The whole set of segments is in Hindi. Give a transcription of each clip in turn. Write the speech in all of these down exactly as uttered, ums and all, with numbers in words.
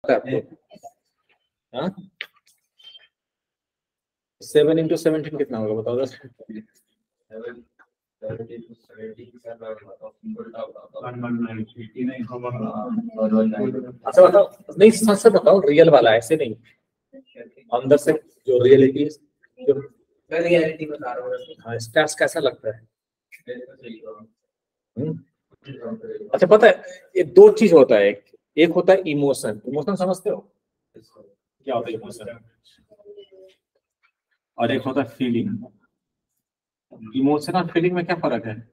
आपको हाँ सेवन इंटू सेवनटीन कितना होगा बताओ दस। अच्छा बताओ, नहीं सच से बताओ, रियल वाला ऐसे नहीं, अंदर से जो रियलिटी जो रियलिटी बता रहा हूँ। हाँ स्टैट्स कैसा लगता है? अच्छा पता है ये दो चीज होता है, एक एक होता है इमोशन। इमोशन समझते हो क्या होता है इमोशन? और एक होता है फीलिंग। इमोशन और फीलिंग में क्या फर्क है?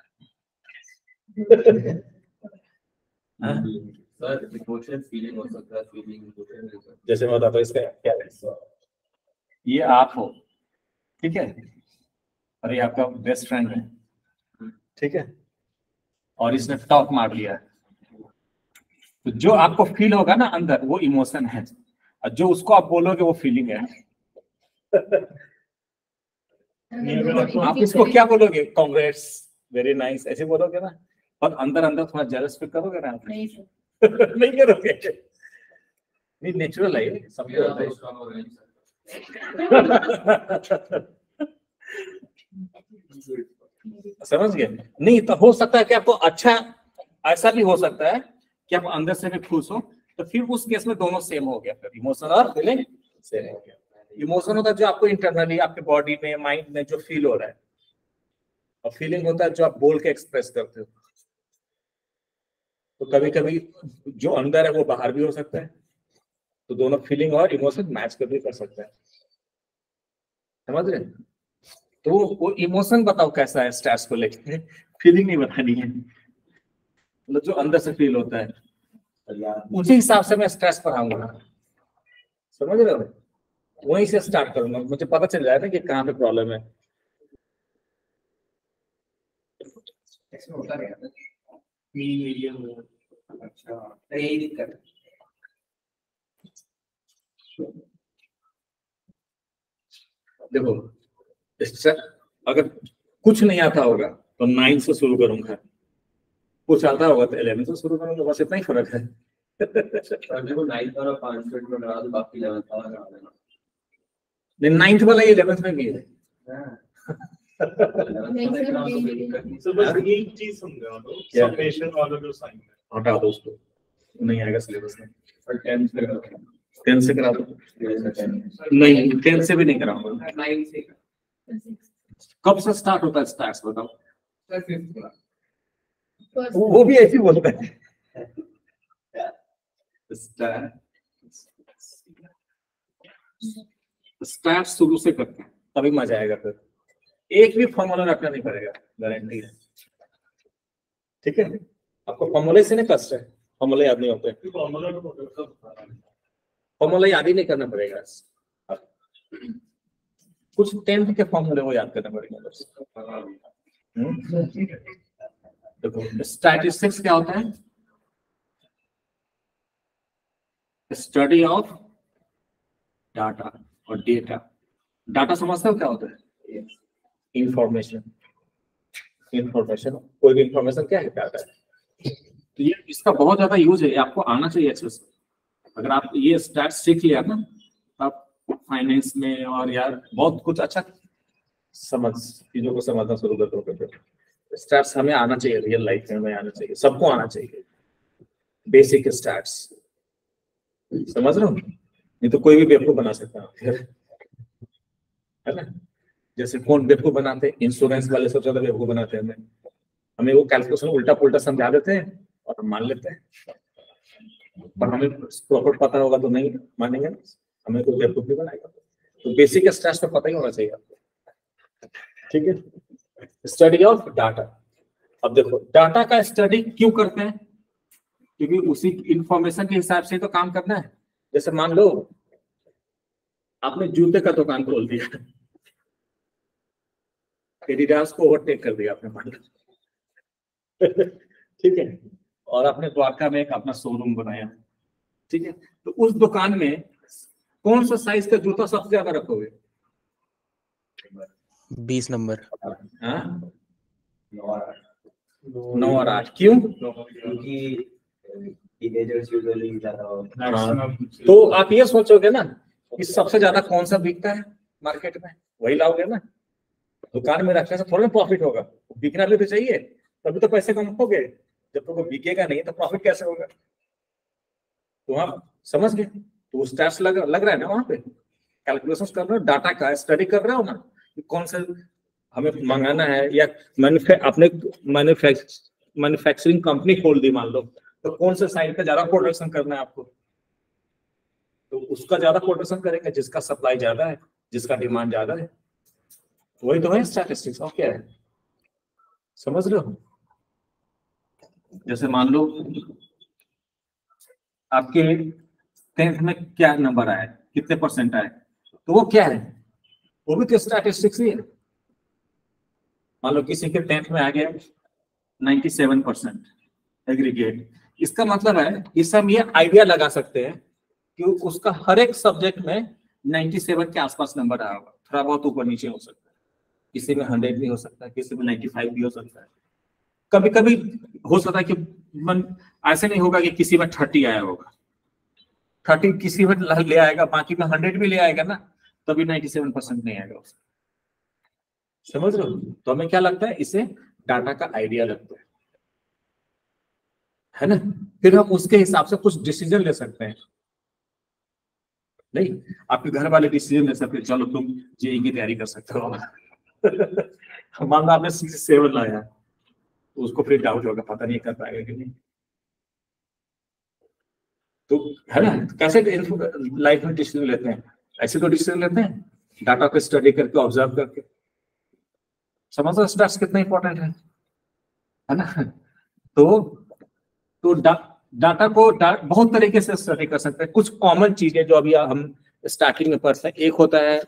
सर इमोशन फीलिंग हो सकता है, फीलिंग जैसे मैं बताता हूँ इसका क्या है। ये आप हो, ठीक है, और ये आपका बेस्ट फ्रेंड है, ठीक है, और इसने टॉप मार लिया, तो जो आपको फील होगा ना अंदर वो इमोशन है, और जो उसको आप बोलोगे वो फीलिंग है। आप इसको क्या बोलोगे? कांग्रेट्स, वेरी नाइस, ऐसे बोलोगे ना, और अंदर अंदर थोड़ा जेलस फील करोगे ना? नहीं नहीं करोगे, नहीं नेचुरल है, सबके होता है। समझ गए? नहीं तो हो सकता है कि आपको अच्छा, ऐसा भी हो सकता है कि आप अंदर से भी खुश हो, तो फिर उस केस में दोनों सेम हो गया, फिर इमोशन और फीलिंग सेम हो गया। इमोशन होता है जो आपको इंटरनली आपके बॉडी में माइंड में जो फील हो रहा है, और फीलिंग होता है जो आप बोल के एक्सप्रेस करते हो। तो कभी कभी जो अंदर है वो बाहर भी हो सकता है, तो दोनों फीलिंग और इमोशन मैच कर भी कर सकता है। समझ रहे? तो वो इमोशन बताओ कैसा है स्ट्रेस को लेकर, फीलिंग नहीं बतानी है, मतलब जो अंदर से फील होता है उसी हिसाब से मैं स्ट्रेस पढ़ाऊंगा। समझ रहे हो? वहीं से स्टार्ट करूंगा, मुझे पता चल जाएगा कि कहाँ पे प्रॉब्लम है। होता है अच्छा, यही दिक्कत है। देखो अगर कुछ नहीं आता होगा तो नाइन से शुरू करूंगा, कुछ आता होगा तो इलेवन से शुरू करूंगा, बस इतना ही फर्क है। देखो नाइन्थ वाला पांच मिनट में करा दो, बाकी इलेवेंथ वाला करा देना। नहीं नाइन्थ वाला ये इलेवेंथ में भी है। तो बस एक चीज समझा दो, समेशन वाला जो साइन है हटा दो उसको, नहीं आएगा सिलेबस में। और टेंथ से करा दो, टेन से करा दो। नहीं टेन से भी नहीं कराऊंगा। नाइन से कब से स्टार्ट होता है स्टार्ट बताओ? सर फिफ्थ क्लास वो वो भी ऐसे ही बोलता है। स्टार्ट शुरू से करते हैं तभी मजा आएगा, फिर एक भी फॉर्मूला रखना नहीं पड़ेगा, गारंटी है। ठीक है, आपको फॉर्मूले से नहीं कष्ट है, फॉर्मूले याद नहीं होते, फॉर्मूला याद ही नहीं करना पड़ेगा, कुछ टेंथ के फॉर्मूले वो याद करना पड़ेगा बस। देखो स्टैटिस्टिक्स क्या होता है? स्टडी ऑफ डाटा और डेटा। डाटा समझते हो क्या होता है? इंफॉर्मेशन। इंफॉर्मेशन, कोई भी इंफॉर्मेशन क्या है? डाटा है। तो ये इसका बहुत ज्यादा यूज है, आपको आना चाहिए अच्छे से। अगर आप ये स्टैट्स सीख लिया ना, आप फाइनेंस में और यार बहुत कुछ अच्छा समझ, चीजों को समझना शुरू कर दोगे। स्टैट्स हमें आना चाहिए, रियल लाइफ में हमें आना चाहिए, सबको आना चाहिए बेसिक स्टैट्स। समझ रहे हो? नहीं तो कोई भी बेवकूफ बना सकता है, है ना? जैसे कौन बेवकूफ बनाते हैं? इंश्योरेंस वाले सबसे ज्यादा बेवकूफ बनाते हैं हमें। हमें वो कैलकुलेशन उल्टा पुल्टा समझा देते हैं और हम मान लेते हैं, पर हमें प्रॉपर पता होगा तो नहीं मानेंगे, हमें कोई बेवकूफ नहीं बनाएगा। तो बेसिक स्टैट्स तो पता ही होना चाहिए आपको। ठीक है, स्टडी ऑफ डाटा। अब देखो डाटा का स्टडी क्यों करते हैं? क्योंकि उसी इंफॉर्मेशन के हिसाब से तो काम करना है। जैसे मान लो आपने जूते का दुकान खोल दिया, एडिडास को ओवरटेक कर दिया आपने, मान लो ठीक है, और आपने द्वारका में एक अपना शोरूम बनाया, ठीक है, तो उस दुकान में कौन सा साइज का जूता सबसे ज्यादा रखोगे? बीस नंबर। हाँ नौ और आठ। क्यों? क्योंकि टीनेजर्स यूजुअली ज्यादा हाँ, तो आप ये सोचोगे ना कि सबसे ज्यादा कौन सा बिकता है मार्केट में, वही लाओगे ना। दुकान में रखने से थोड़ा प्रॉफिट होगा, बिकना भी तो चाहिए, तभी तो पैसे कम होंगे। जब तक वो बिकेगा नहीं तो प्रॉफिट कैसे होगा? तो आप समझ गए, तो स्टैट्स लग लग रहा है ना, वहां पे कैलकुलेशन कर रहे हो, डाटा का स्टडी कर रहे हो ना कि कौन से हमें मंगाना है, या आपने मैन्युफैक्चरिंग कंपनी खोल दी मान लो, तो कौन से साइड पे ज्यादा प्रोडक्शन करना है आपको, तो उसका ज्यादा प्रोडक्शन करेंगे जिसका सप्लाई ज्यादा है, जिसका डिमांड ज्यादा है। वही तो है स्टैटिस्टिक्स, और क्या है, समझ रहे हो? जैसे मान लो आपके टेंथ में क्या नंबर आया, कितने परसेंट आए, तो वो क्या है, वो भी तो स्टैटिस्टिक्स ही है। मान लो किसी के टेंथ में आ गया सत्तानवे परसेंट एग्रीगेट, इसका मतलब है इससे हम ये आइडिया लगा सकते हैं कि उसका हर एक सब्जेक्ट में सत्तानवे के आसपास नंबर आया होगा, थोड़ा बहुत ऊपर नीचे हो सकता है, किसी में हंड्रेड भी हो सकता है, किसी में पचानवे भी हो सकता है, कभी कभी हो सकता है कि मन ऐसे नहीं होगा कि किसी में तीस आया होगा, तीस किसी में ले आएगा, बाकी में हंड्रेड भी ले आएगा ना, तभी सत्तानवे परसेंट नहीं आएगा उसका। समझ रहे हो? तो हमें क्या लगता है, इसे डाटा का आइडिया लगता है है ना, फिर हम उसके हिसाब से कुछ डिसीजन ले सकते हैं। नहीं, आपके घर वाले डिसीजन ले सकते हैं, चलो तुम जेई की तैयारी कर सकते हो मान लो आपने सिक्स सेवन लाया, तो उसको फिर डाउट होगा, पता नहीं कर पाएगा कि नहीं, तो है ना, कैसे लाइफ में डिसीजन लेते हैं, ऐसे तो डिसीजन लेते हैं डाटा को स्टडी करके, ऑब्जर्व करके। समझ लो स्टैट्स कितना इंपॉर्टेंट है है ना। तो तो डा, डाटा को डा, बहुत तरीके से स्टडी कर सकते हैं। कुछ कॉमन चीजें जो अभी हम स्टार्टिंग में पढ़ते हैं, एक होता है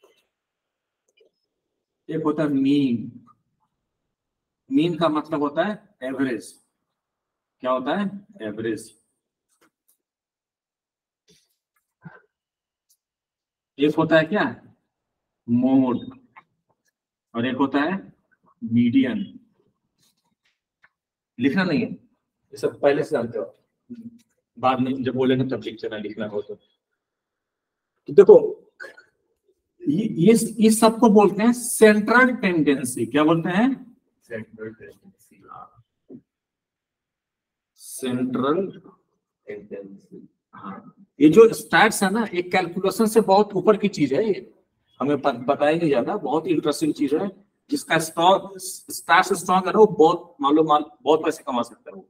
एक होता है मीन। मीन का मतलब होता है एवरेज। क्या होता है? एवरेज। एक होता है क्या? मोड। और एक होता है मीडियन। लिखना नहीं है, ये सब पहले से जानते हो, बाद में जब बोलेंगे तब लिख लेना, लिखना हो तो। तो देखो ये ये इस सबको बोलते हैं सेंट्रल टेंडेंसी। क्या बोलते हैं? Central tendency. Central tendency. हाँ, ये जो स्टैट्स है ना, एक कैलकुलेशन से बहुत ऊपर की चीज है, ये हमें बताया नहीं जाता, बहुत इंटरेस्टिंग चीज है। जिसका स्टॉक स्टैट्स स्ट्रॉन्ग है ना, वो बहुत मालूम बहुत पैसे कमा सकता है, वो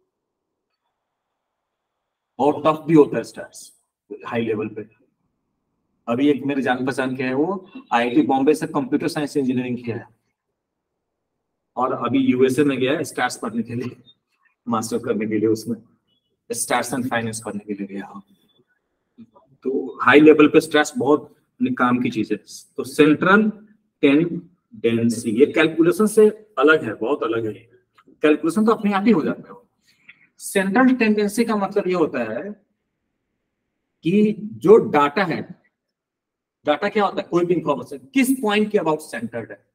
बहुत टफ भी होता है स्टैट्स हाई लेवल पे। अभी एक मेरे जान पहचान के है, वो आईआईटी बॉम्बे से कंप्यूटर साइंस इंजीनियरिंग किया है, और अभी यूएसए में गया है स्टैट्स पढ़ने के लिए, मास्टर करने के लिए, उसमें स्टैट्स एंड फाइनेंस पढ़ने के लिए गया। तो हाई लेवल पे स्टैट्स बहुत काम की चीज है। तो सेंट्रल टेंडेंसी ये कैलकुलेशन से अलग है, बहुत अलग है। कैलकुलेशन तो अपने आप ही हो जाता है। सेंट्रल टेंडेंसी का मतलब ये होता है कि जो डाटा है, डाटा क्या होता है? कोई भी इंफॉर्मेशन किस पॉइंट के अबाउट सेंटर्ड है,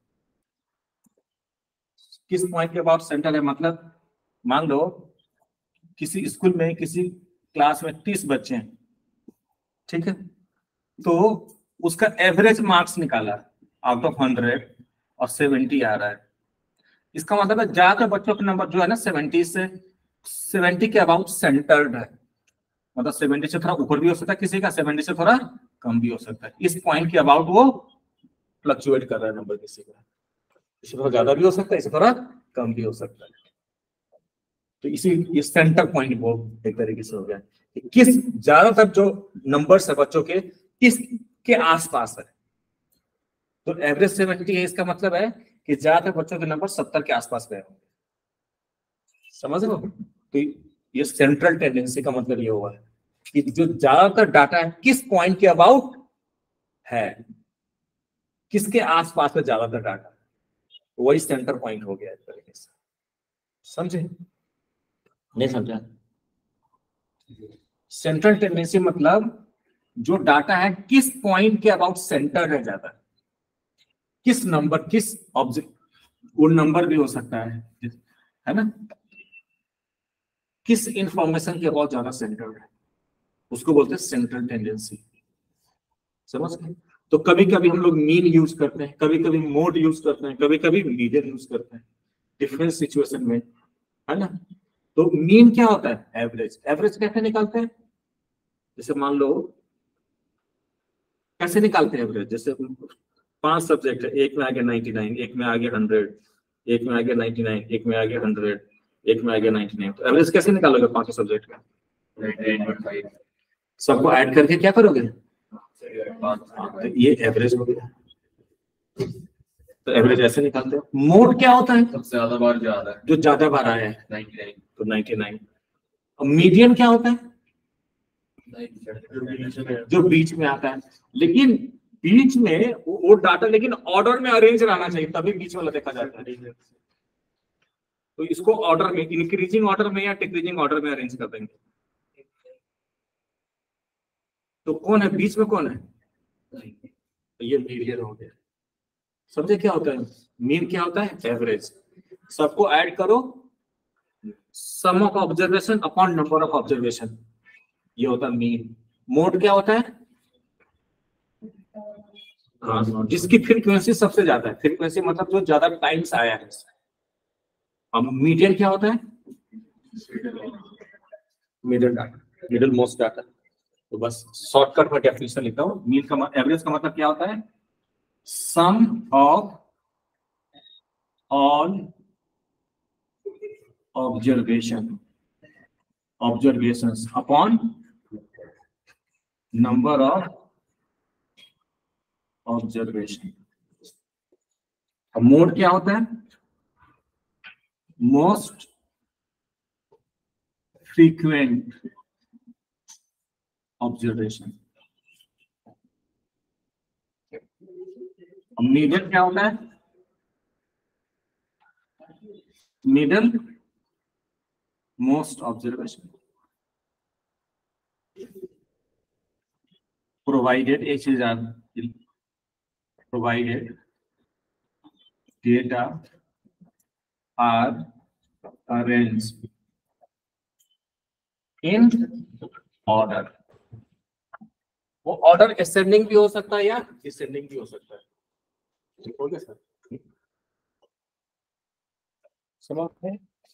किस पॉइंट के अबाउट सेंटर है। मतलब मान लो किसी स्कूल में किसी क्लास में तीस बच्चे हैं, ठीक है, तो उसका एवरेज मार्क्स निकाला आउट ऑफ हंड्रेड और सेवेंटी आ रहा है। इसका मतलब है ज्यादातर बच्चों का नंबर जो है ना सेवेंटी से सेवेंटी के अबाउट सेंटर्ड है। मतलब सेवेंटी से थोड़ा ऊपर भी हो सकता है किसी का, सेवेंटी से थोड़ा कम भी हो सकता है। इस पॉइंट के अबाउट वो फ्लक्चुएट कर रहा है नंबर किसी का, इससे थोड़ा ज्यादा भी हो सकता है, इससे थोड़ा कम भी हो सकता है। तो इसी ये सेंटर पॉइंट वो एक तरीके से हो गया कि किस ज्यादातर जो नंबर्स है बच्चों के किस के आसपास है। तो एवरेज सेवेंटी है, इसका मतलब है कि ज्यादातर बच्चों के नंबर सत्तर के आसपास गए होंगे। समझ रहे हो? तो ये सेंट्रल टेंडेंसी का मतलब ये हुआ है कि जो ज्यादातर डाटा है किस पॉइंट के अबाउट है, किसके आसपास है ज्यादातर डाटा, वही सेंटर पॉइंट हो गया एक तरीके से। समझे? नहीं समझा? सेंट्रल टेंडेंसी मतलब जो डाटा है किस पॉइंट के अबाउट सेंटर है ज्यादा, किस नंबर, किस ऑब्जेक्ट, वो नंबर भी हो सकता है है ना, किस इंफॉर्मेशन के बहुत ज्यादा सेंटर्ड है, उसको बोलते हैं सेंट्रल टेंडेंसी। समझ गए? तो कभी कभी हम लोग मीन यूज करते हैं, कभी कभी मोड यूज करते हैं, कभी कभी मीडियन यूज करते हैं डिफरेंट सिचुएशन में, है ना। तो मीन क्या होता है? एवरेज। एवरेज कैसे निकालते हैं? जैसे मान लो, कैसे निकालते हैं एवरेज? जैसे पांच सब्जेक्ट है, एक में आ गया नाइनटी नाइन, एक में आ गया हंड्रेड, एक में आ गया नाइनटी नाइन, एक में आ गया हंड्रेड, एक में आ गया नाइनटी नाइन। तो एवरेज कैसे निकालोगे पांचों सब्जेक्ट का? सबको ऐड करके क्या करोगे? तो ये एवरेज हो गया। तो एवरेज ऐसे निकालते हो। मोड क्या होता है? सबसे ज्यादा बार ज्यादा है, जो ज्यादा बार आया है, नाइनटी तो नाइनटी नाइन। और मीडियन क्या होता है? नाइन। जो बीच में आता है। लेकिन बीच में वो, वो डाटा लेकिन ऑर्डर में अरेंज रहना चाहिए, तभी बीच वाला देखा जाता है। तो इसको ऑर्डर में, इंक्रीजिंग ऑर्डर में या डिक्रीजिंग ऑर्डर में अरेंज कर देंगे। तो कौन है बीच में? कौन है? तो ये मीडियन हो गया। समझे क्या होता है? मीन क्या होता है? एवरेज। सबको ऐड करो, sum of observation upon number of observation, ये होता है मीन। मोड क्या होता है? हाँ, जिसकी फ्रीक्वेंसी सबसे ज्यादा है। फ्रीक्वेंसी मतलब जो ज्यादा टाइम्स आया है। अब मीडियन क्या होता है? Middle data, middle most data. तो बस शॉर्टकट में डेफिनेशन लिखता हूँ। मीन का एवरेज का मतलब क्या होता है? Sum of all observation observations upon number of observation. Mode क्या होता है? Most frequent observation. मीडियन क्या होता है? Middle most observation. प्रोवाइडेड एक चीज provided data are arranged in order। वो ऑर्डर असेंडिंग भी हो सकता है या डिसेंडिंग भी हो सकता है। ठीक हो गया सर? समझ में?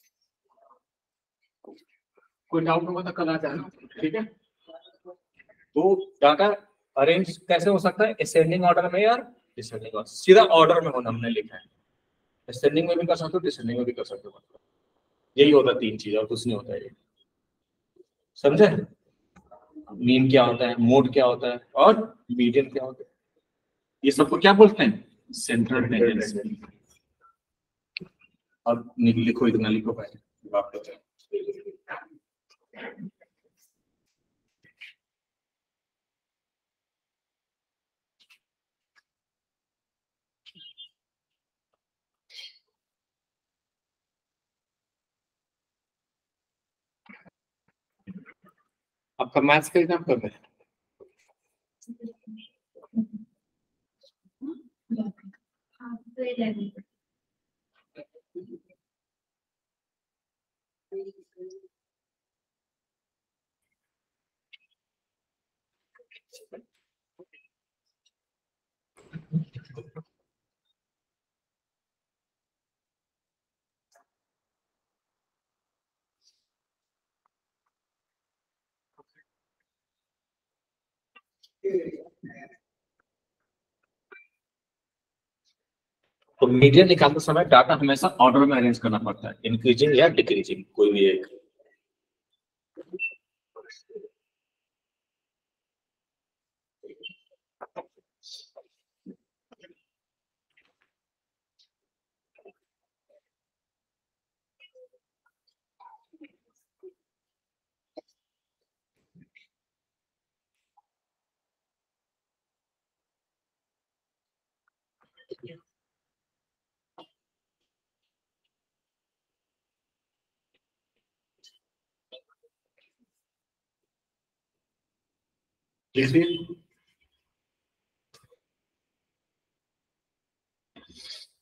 कोई डाउट होगा तो कल आ जाना, ठीक है। तो डाटा अरेंज कैसे हो सकता है? असेंडिंग ऑर्डर में या डिसेंडिंग ऑर्डर। सीधा ऑर्डर में होना हमने लिखा है। असेंडिंग में भी कर सकते हो, डिसेंडिंग में भी कर सकते हो। यही होता है, तीन चीज और कुछ नहीं होता है। समझे? मीन क्या होता है, मोड क्या होता है, और मीडियन क्या होता है। ये सबको क्या बोलते हैं? Central tendency. और लिखो, इतना लिखो पहले, बात करते हैं। आपका मैथ्स का एग्जाम कब है? तो मीडियन निकालते समय डाटा हमेशा ऑर्डर में अरेंज करना पड़ता है, इंक्रीजिंग या डिक्रीजिंग, कोई भी एक।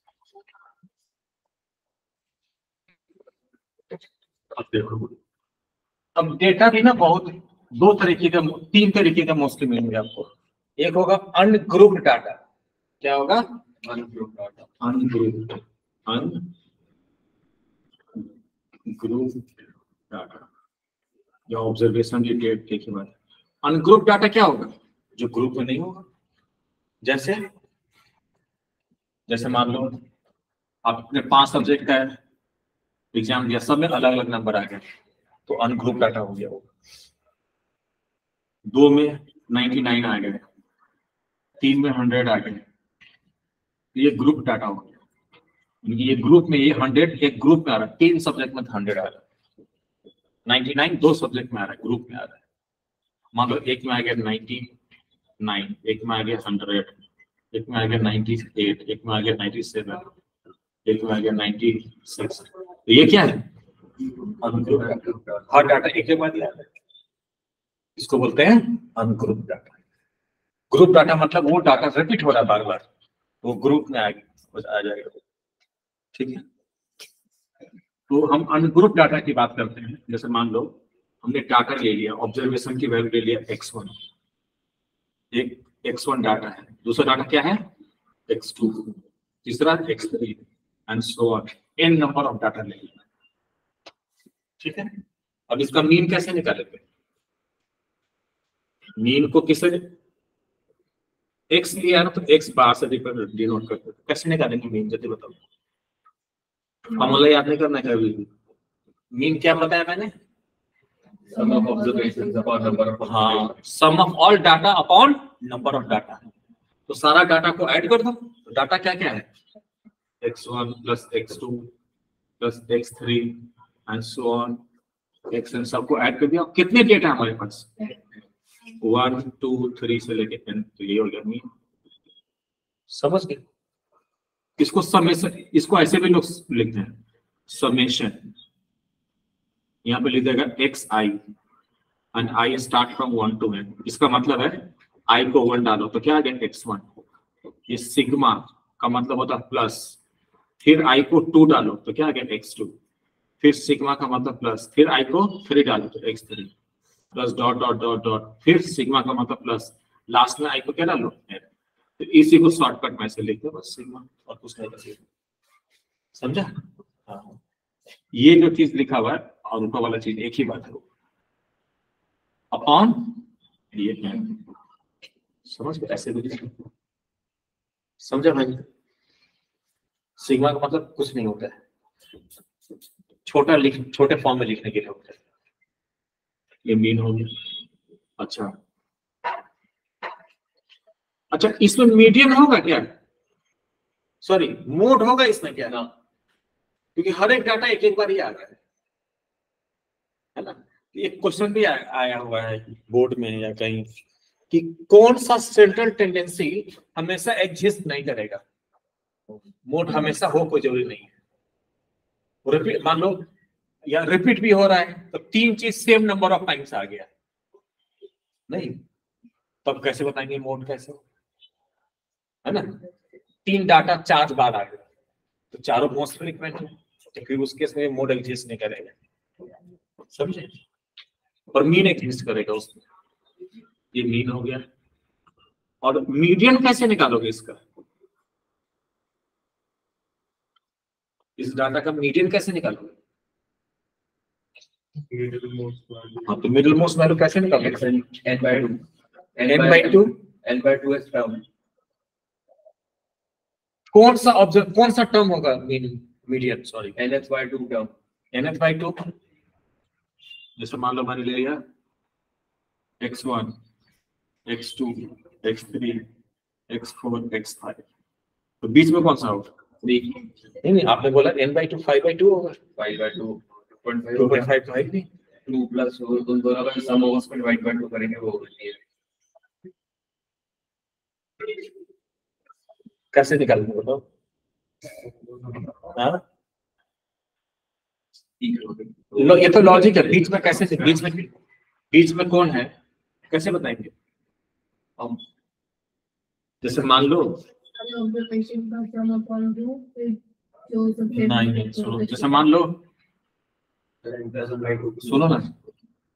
अब देखो, अब डेटा भी ना बहुत दो तरीके का, तीन तरीके का मोस्टली मिलेंगे आपको। एक होगा अनग्रुप्ड डाटा। क्या होगा? Ungrouped data. Ungrouped ungrouped data या ऑब्जर्वेशन रिलेटेड की बात। अनग्रुप्ड डाटा क्या होगा? जो ग्रुप में नहीं होगा। जैसे जैसे मान लो आपने पांच सब्जेक्ट का एग्जाम दिया, सब में अलग अलग नंबर आ गए, तो अनग्रुप डाटा हो गया वो। दो में निन्यानवे आ गए, तीन में हंड्रेड आ गए, ये ग्रुप डाटा हो गया। ये ग्रुप में ये हंड्रेड एक ग्रुप में आ रहा है, तीन सब्जेक्ट में हंड्रेड आ रहा है, निन्यानवे दो सब्जेक्ट में आ रहा है, ग्रुप में आ रहा है। मान लो एक में आ गया नाइन्टी नाइन, एक में आ गया हंड्रेड, एक में आ गया नाइन्टी एट, एक में आ गया नाइन्टी सेवन, एक में आ गया नाइन्टी सिक्स। तो ये क्या है? हर डाटा एक के बाद आता है, इसको बोलते हैं अनग्रुप डाटा। ग्रुप डाटा मतलब वो डाटा रिपीट हो रहा है बार बार, वो ग्रुप में आ आ जाएगा। ठीक है, तो हम अनग्रुप डाटा की बात करते हैं। जैसे मान लो हमने डाटा ले लिया, ऑब्जर्वेशन की वैल्यू ले लिया एक्स वन, एक एक्स वन डाटा है, दूसरा डाटा क्या है एक्स टू, तीसरा X three and so on, N number of data ले लिया। ठीक है, अब इसका मीन कैसे निकालेंगे? मीन को किसे एक्स लिया ना, तो एक्स बार से डिनोट करते हैं। कैसे निकालेंगे मीन? जल्दी बताओ, फॉर्मूला याद नहीं करना है। मीन क्या बताया मैंने? Sum of observations upon number of, हाँ, sum of all data upon number of data. तो सारा डाटा को ऐड कर दो, तो डाटा क्या क्या है? X one plus X two plus X three and so on, X N, सबको ऐड कर दिया। कितने डेटा है हमारे पास? वन टू थ्री से लेके एन। तो ये हो गया मीन। समझ गए? इसको समेशन, इसको ऐसे भी लोग लिखते हैं समेशन। यहाँ पे लिख देगा X I and I start from one to N. इसका मतलब है आई को वन डालो तो क्या आ गया एक्स वन। ये सिग्मा का मतलब होता है प्लस, फिर आई को टू डालो तो क्या आ गया एक्स टू, फिर सिग्मा का मतलब प्लस, फिर आई को थ्री डालो तो X three, plus dot dot dot dot, फिर सिग्मा का मतलब प्लस, लास्ट में आई को क्या डालो एन। तो इसी को शॉर्टकट में से लिख दो बस, सिग्मा, और कुछ नहीं कर। समझा? हाँ, ये जो चीज लिखा हुआ है और ऊपर वाला चीज एक ही बात है, अपॉन ये है। समझ गए? ऐसे भी समझा भाई? सिग्मा का मतलब कुछ नहीं होता है, छोटा लिख छोटे फॉर्म में लिखने के लिए होता है। ये मीन हो गया। अच्छा अच्छा, इसमें मीडियन होगा क्या? सॉरी, मोड होगा इसमें क्या ना? क्योंकि हर एक डाटा एक एक बार ही आ गया है, है ना? एक क्वेश्चन भी आ, आया हुआ है बोर्ड में या कहीं कि कौन सा सेंट्रल टेंडेंसी हमेशा एग्जिस्ट नहीं करेगा। मोड हमेशा हो कोई जरूरी नहीं है, रिपीट मान लो या रिपीट भी हो रहा है तो तीन चीज सेम नंबर ऑफ टाइम्स आ गया नहीं, तब कैसे बताएंगे मोड कैसे हो, है ना? तीन डाटा चार बार आ गया तो चारों मोस्ट फ्रीक्वेंट है, तो फिर उस केस में मोड एग्जिस्ट नहीं करेगा। समझे? और मीन एग्जिस्ट करेगा उसमें। ये मीन हो गया। और मीडियन कैसे निकालोगे इसका? इस डाटा का मीडियन कैसे निकालोगे? हाँ, तो मिडिल मोस्ट वैल्यू कैसे निकालोगे? N by two, N by two, N by two is term. कौन सा ऑब्जर्व कौन सा टर्म होगा mean median? Sorry, N H by two term, N H by two. जैसे मान लो मैंने ले लिया X one, x two, x three, X four, X five, तो बीच में कौन सा होगा? नहीं नहीं, आपने बोला N by two five by two होगा। Five by two, two point two point five five नहीं, टू प्लस उन दोनों का सम होगा, उसको डिवाइड बाय टू करेंगे वो होती है। कैसे निकालेंगे बताओ? हाँ, लो, ये तो लॉजिक है। बीच में कैसे, बीच में बीच में कौन है कैसे बताएंगे हम? जैसे मान लो नहीं नहीं सुनो, जैसे मान लो सुनो ना,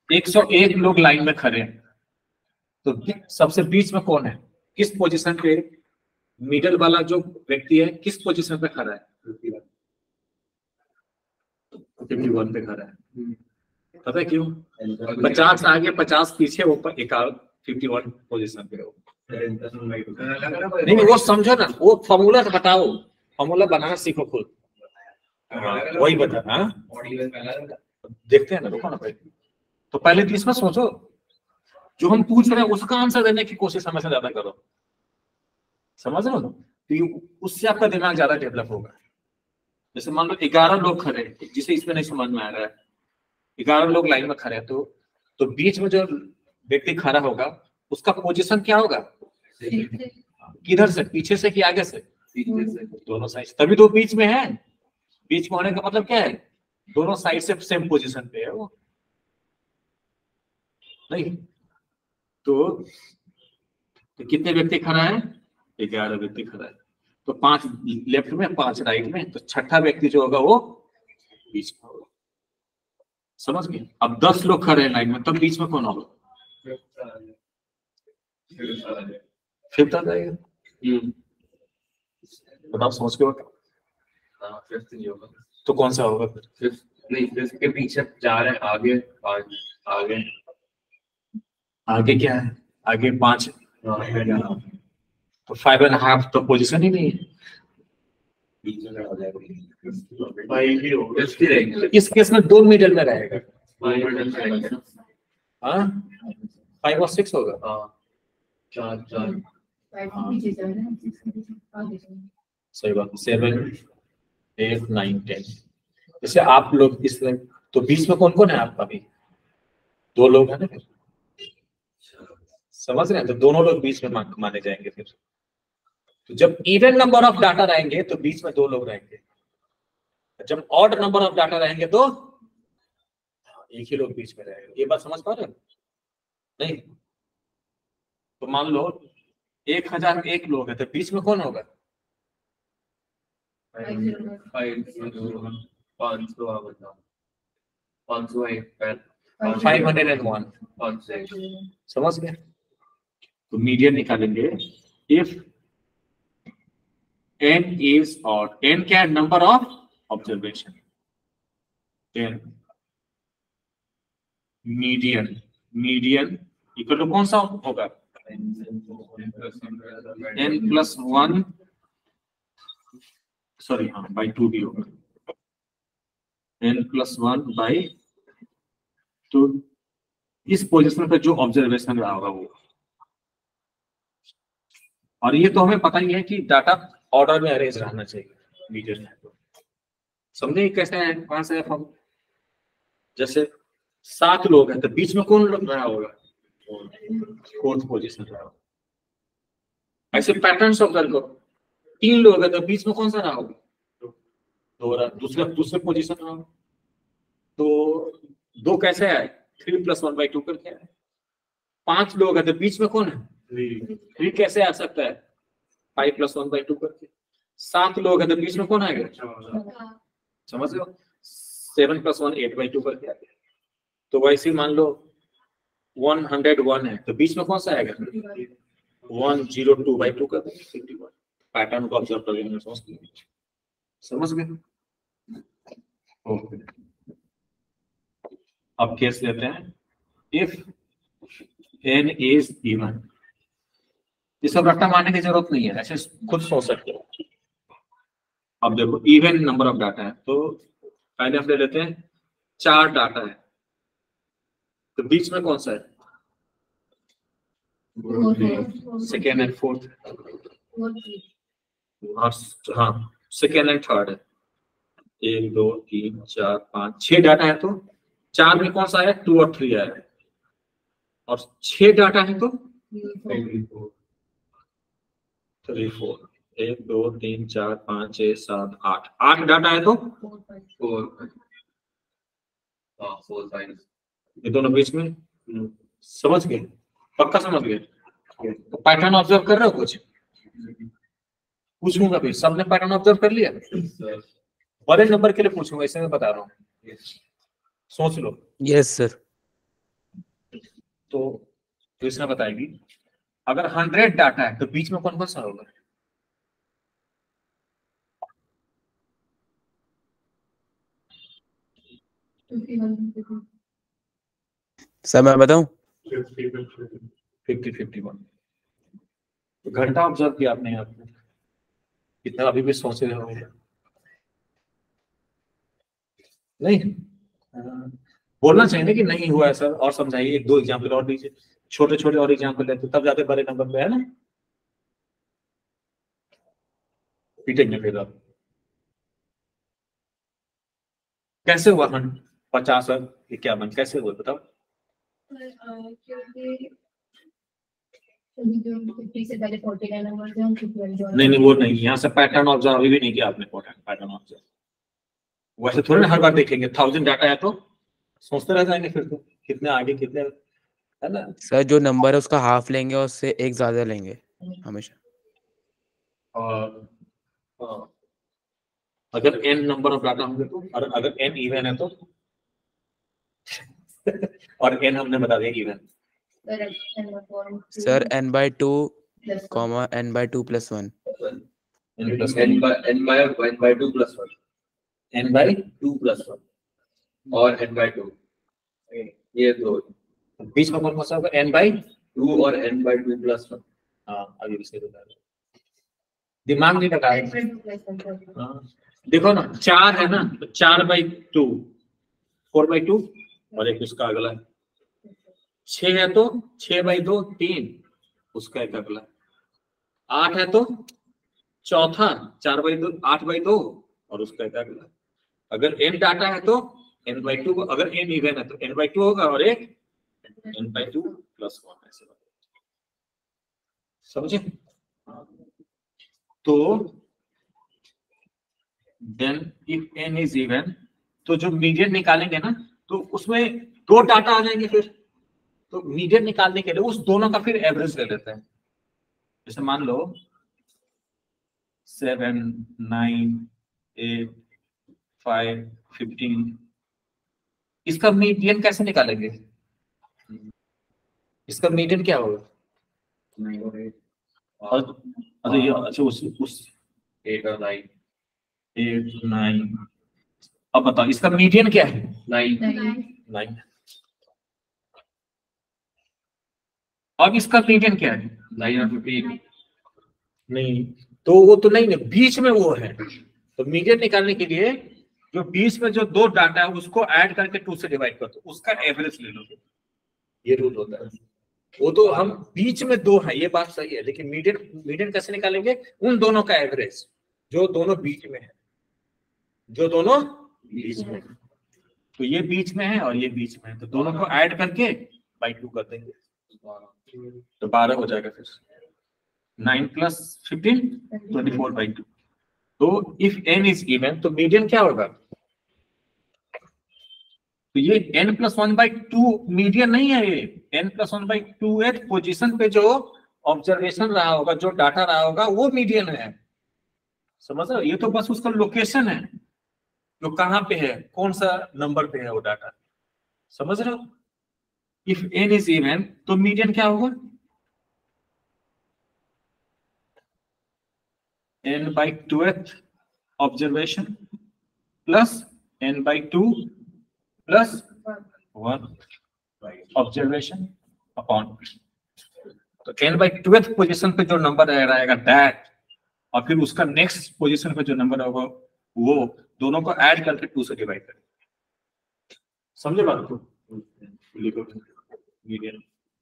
एक सौ एक लोग लाइन में खड़े हैं, तो बी- सबसे बीच में कौन है, किस पोजीशन पे मिडल वाला जो व्यक्ति है किस पोजीशन पे खड़ा है? फिफ्टी वन पे खड़ा है। पता है क्यों? पचास आगे पचास पीछे, वो एक फिफ्टी वन पोजीशन पे हो। नहीं वो समझो ना, वो फॉर्मूला बताओ, फॉर्मूला बनाना सीखो खुद। हाँ, वही बता। हाँ देखते हैं ना, रुको ना भाई। तो पहले तो इसमें सोचो, जो हम पूछ रहे हैं उसका आंसर देने की कोशिश हमेशा ज्यादा करो, समझ रहे हो? तो ये- उससे आपका दिमाग ज्यादा डेवलप होगा। जैसे मान लो ग्यारह लोग खड़े हैं, जिसे इसमें नहीं समझ में आ रहा है, ग्यारह लोग लाइन में खड़े हैं, तो तो बीच में जो व्यक्ति खड़ा होगा उसका पोजीशन क्या होगा? किधर से, पीछे से कि आगे से? दोनों साइड, तभी तो बीच में है। बीच में होने का मतलब क्या है? दोनों साइड से सेम पोजीशन पे है वो। नहीं तो, तो कितने व्यक्ति खड़ा है? ग्यारह व्यक्ति खड़ा है, तो पांच लेफ्ट में पांच राइट में, तो छठा व्यक्ति जो होगा वो बीच में होगा। समझ गए? अब दस लोग खड़े हैं लाइन में, तब बीच में कौन होगा? फिफ्थ आ जाएगा। हम्म बताओ सोच के बताओ, तो कौन सा होगा फिर? नहीं, फिफ्थ के पीछे चार है, आगे पांच, आगे आगे क्या है? आगे पांच, तो फाइव एंड हाफ तो पोजीशन ही नहीं है। इस केस में दो मिडल में रहेगा। हाँ फाइव और सिक्स होगा। चार चार सही बात। सेवन एट नाइन टेन, जैसे आप लोग इस, तो बीच में कौन कौन है आपका? भी दो लोग हैं ना फिर, समझ रहे हैं? तो दोनों लोग बीच में मा- माने जाएंगे फिर। तो जब इवन नंबर ऑफ डाटा रहेंगे तो बीच में दो लोग रहेंगे, जब ऑड नंबर ऑफ डाटा रहेंगे तो एक ही लोग बीच में रहेगा। ये बात समझ पा रहे हो? नहीं तो मान लो एक हजार एक लोग है, तो बीच में कौन होगा? पाँच सौ बताओ, पाँच सौ एक, फाइव हंड्रेड एंड वन। पाँच सौ एक। समझ गए? तो मीडियन निकालेंगे। If n is odd, n क्या है? Number of observation. n median, median equal to कौन सा होगा? n प्लस वन, सॉरी हाँ बाई टू भी होगा, n plus one by two. इस पोजीशन पर जो ऑब्जर्वेशन रहा होगा वो, और ये तो हमें पता ही है कि डाटा ऑर्डर में अरेंज रहना चाहिए मीडियन में। तो समझे कैसे है? कहां से हम, जैसे सात लोग हैं तो बीच में कौन लोग रहा होगा? फोर्थ पोजीशन रहा होगा। ऐसे पैटर्न ऑब्जर्व करो, तीन लोग हैं तो बीच में कौन सा रहा होगा? दो रहा, दूसरा दूसरे पोजीशन रहा होगा। तो दो कैसे आए? Three plus one by two करके आए। पांच लोग हैं तो बीच में कौन है? थ्री कैसे आ सकता है? Five plus one by two करके। सात लोग हैं तो बीच में कौन आएगा? समझ रहे हो? Seven plus one eight by two करके आ गया। तो वैसे ही मान लो वन हंड्रेड वन है तो बीच में कौन सा आएगा? One zero two by two करके फिफ्टी वन। पैटर्न को ऑब्जर्व कर लेंगे, समझ गए? ओके, अब केस लेते हैं। इफ n इज इवन, ये सब रट्टा मारने की जरूरत नहीं है, ऐसे खुद सोच सकते हो। अब देखो इवन नंबर ऑफ डाटा है, तो पहले हम ले लेते हैं चार डाटा है, तो बीच में कौन सा है? सेकेंड एंड फोर्थ, हाँ सेकेंड एंड थर्ड है। एक दो तीन चार पाँच छह डाटा है, तो चार में कौन सा है? टू और थ्री आया है, और छह डाटा है तो थ्री फोर। एक दो तीन चार पाँच छह सात आठ, आठ डाटा है तो फोर, हाँ फोर फाइव। ये दोनों बीच में। समझ गए? पक्का समझ गए? तो पैटर्न ऑब्जर्व कर रहे हो? कुछ पूछूंगा भी, सबने पैटर्न ऑब्जर्व कर लिया? बड़े नंबर के लिए पूछूंगा, इसे मैं बता रहा हूँ, सोच लो। Yes sir. तो तो इसमें बताएगी अगर हंड्रेड डाटा है तो बीच में कौन कौन सा होगा? सर मैं बताऊं? Fifty fifty one. घंटा ऑब्जर्व किया आपने यहाँ पे, कितना अभी भी सोच रहे हो? नहीं हाँ, बोलना चाहिए ना कि नहीं हुआ है सर, और समझाइए, एक दो एग्जाम्पल और दीजिए, छोटे छोटे और एग्जाम्पल लेते तब जाते बड़े नंबर पे, है ना? पीटेंगे फिर आप। कैसे हुआ मन पचास और इक्यावन कैसे हुआ बताओ? नहीं नहीं वो नहीं, यहाँ से पैटर्न ऑब्जर्व अभी भी नहीं किया आपने, पैटर्न ऑब्जर्व वैसे थोड़ी ना हर बार देखेंगे। थाउजेंड डाटा है तो सोचते रह जाएंगे फिर तो कितने आगे कितने, है ना? सर जो नंबर है उसका हाफ लेंगे और उससे एक ज्यादा लेंगे हमेशा। और हाँ, अगर n नंबर ऑफ डाटा होंगे तो, और अगर n इवन है तो और n हमने बता दिया even. Sir n by two comma n by two plus one. n plus n by n by n by two plus one, n by two plus one और n by two, ये दो बीच में कौन सा होगा? n बाई two और n by two plus one। हाँ अभी भी सही बता रहे हो। दिमाग नहीं लगाया। हाँ, देखो ना चार है ना, तो चार by two, four by two, और एक उसका अगला है। छह है तो छह बाई दो तीन, उसका एक अगला। आठ है तो चौथा, चार बाई दो आठ बाई दो, और उसका एक अगला। अगर n डाटा है तो n बाई टू, अगर n इवन है तो n बाई टू होगा और एक n by two plus one, ऐसे समझे? तो then if n is even, तो जो मीडियन निकालेंगे ना तो उसमें दो डाटा आ जाएंगे फिर, तो मीडियन निकालने के लिए उस दोनों का फिर एवरेज ले लेते हैं। जैसे मान लो seven nine eight five fifteen, इसका मीडियन कैसे निकालेंगे? इसका मीडियन क्या होगा? और अच्छा ये अच्छा उस उस eight और nine, एट नाइन, अब बताओ इसका मीडियन क्या है? nine, nine. अब इसका मीडियन क्या है? nine और fifteen, नहीं तो वो तो नहीं है, बीच में वो है। तो मीडियन निकालने के लिए जो बीच में जो दो डाटा है उसको ऐड करके टू से डिवाइड कर दो, उसका एवरेज ले लो, ये रूल होता है। वो तो हम बीच में दो है, ये बात सही है, लेकिन मीडियन मीडियन कैसे निकालेंगे? उन दोनों का एवरेज जो दोनों बीच में है, जो दोनों बीच में है। तो ये बीच में है और ये बीच में है, तो दोनों को ऐड करके बाई टू कर देंगे तो बारह हो जाएगा। फिर nine plus fifteen twenty four by two. तो इफ n इज इवन तो मीडियन क्या होगा? तो ये n plus one by two median नहीं है, ये n plus one by two th position पे जो ऑब्जर्वेशन रहा होगा, जो डाटा रहा होगा, वो मीडियन है। समझ रहे हो? ये तो बस उसका लोकेशन है, जो कहाँ पे है, कौन सा नंबर पे है वो डाटा। समझ रहे हो? इफ n इज इवन तो मीडियन क्या होगा? n by twelfth observation plus n by two plus one observation upon, तो n by twelfth पोजीशन पे जो नंबर रहेगा दैट, और फिर उसका नेक्स्ट पोजीशन पे जो नंबर होगा वो, दोनों को ऐड करके टू से डिवाइड करें। समझे बात को? लिखो मीडियन।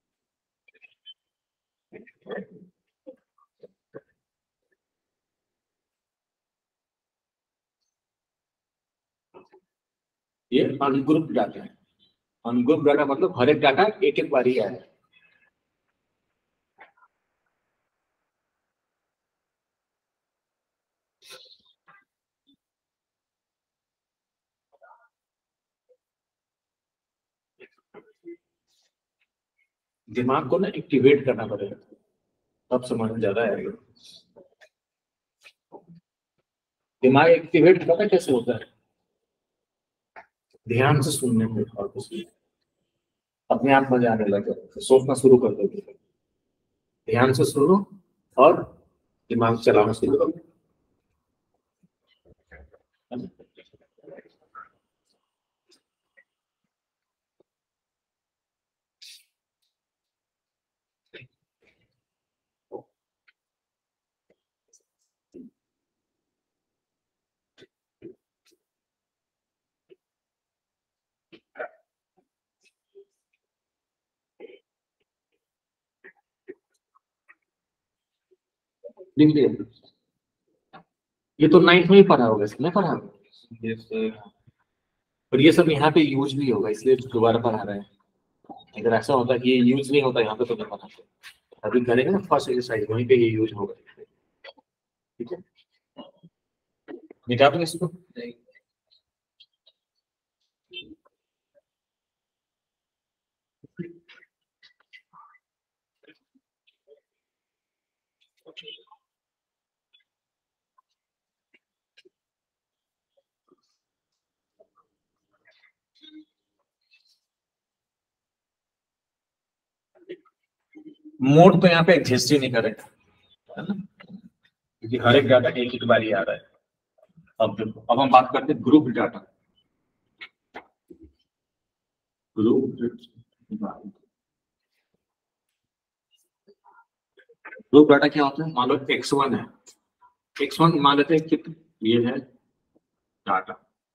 ये अनग्रुप डाटा है। अनग्रुप डाटा मतलब हर एक डाटा एक एक बार ही आया है। दिमाग को ना एक्टिवेट करना पड़ेगा, तब समझ में ज्यादा आएगा। दिमाग एक्टिवेट पता कैसे होता है? ध्यान से सुनने पे और कुछ नहीं। अपने आप मजा आने लगे, सोचना शुरू कर दो, ध्यान से सुनो और दिमाग चलाना शुरू करो। ये तो नाइन्थ में ही पढ़ा होगा, इसमें पढ़ा होगा ये सब, और ये सब यहाँ पे यूज भी होगा इसलिए दोबारा पढ़ा रहे हैं। अगर ऐसा होता कि ये यूज नहीं होता यहाँ पे तो नहीं पढ़ाते, अभी करेंगे ना फर्स्ट एक्सरसाइज वहीं पे ये यूज होगा। ठीक है, मिटा दो इसको। मोड तो यहाँ पे एग्जिस्ट ही नहीं करेगा, है ना, क्योंकि हर एक डाटा एक ही बार ही आ रहा है। अब देखो, अब हम बात करते हैं group data. Group group data क्या होता है? मान लो एक्स वन है, एक्स वन मान लेते हैं कि ये है डाटा,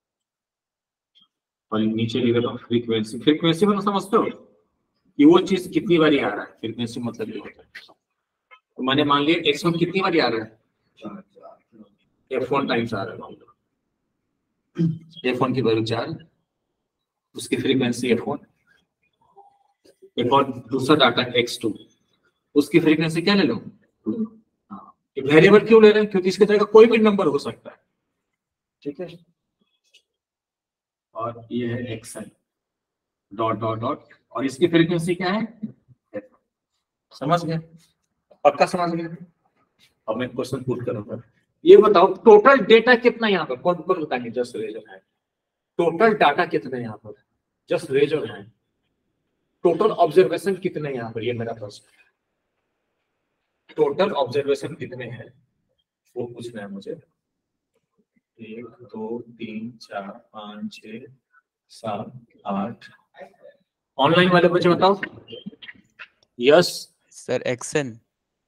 और नीचे लिख देता हूँ फ्रीक्वेंसी। फ्रीक्वेंसी मतलब समझते हो कि वो चीज कितनी बार आ रहा है, फ्रीक्वेंसी मतलब ये होता है। तो मैंने मान लिया एक्स वन कितनी बार आ रहा है, एफ वन टाइम्स आ रहा है, एफ वन की वैल्यू चार, उसकी फ्रीक्वेंसी एफ वन। एक और दूसरा डाटा एक्स टू, उसकी फ्रीक्वेंसी क्या ले लो, वेरिएबल क्यों ले रहे हैं, क्योंकि इसकी जगह कोई भी नंबर हो सकता है। ठीक है, और ये है x N dot dot dot, और इसकी फ्रीक्वेंसी क्या है, समझ गए, पक्का समझ गए। अब मैं क्वेश्चन पुट करूंगा, ये बताओ टोटल डेटा कितना यहाँ पर, कौन कौन बताएंगे, just raise of hand. Total data कितने यहाँ पर, just raise of hand. Total observation कितने यहाँ पर, ये मेरा प्रश्न, टोटल ऑब्जर्वेशन कितने हैं वो पूछना है मुझे। एक दो तीन चार पाँच छः सात आठ, ऑनलाइन वाले बच्चे बताओ। Yes sir X N.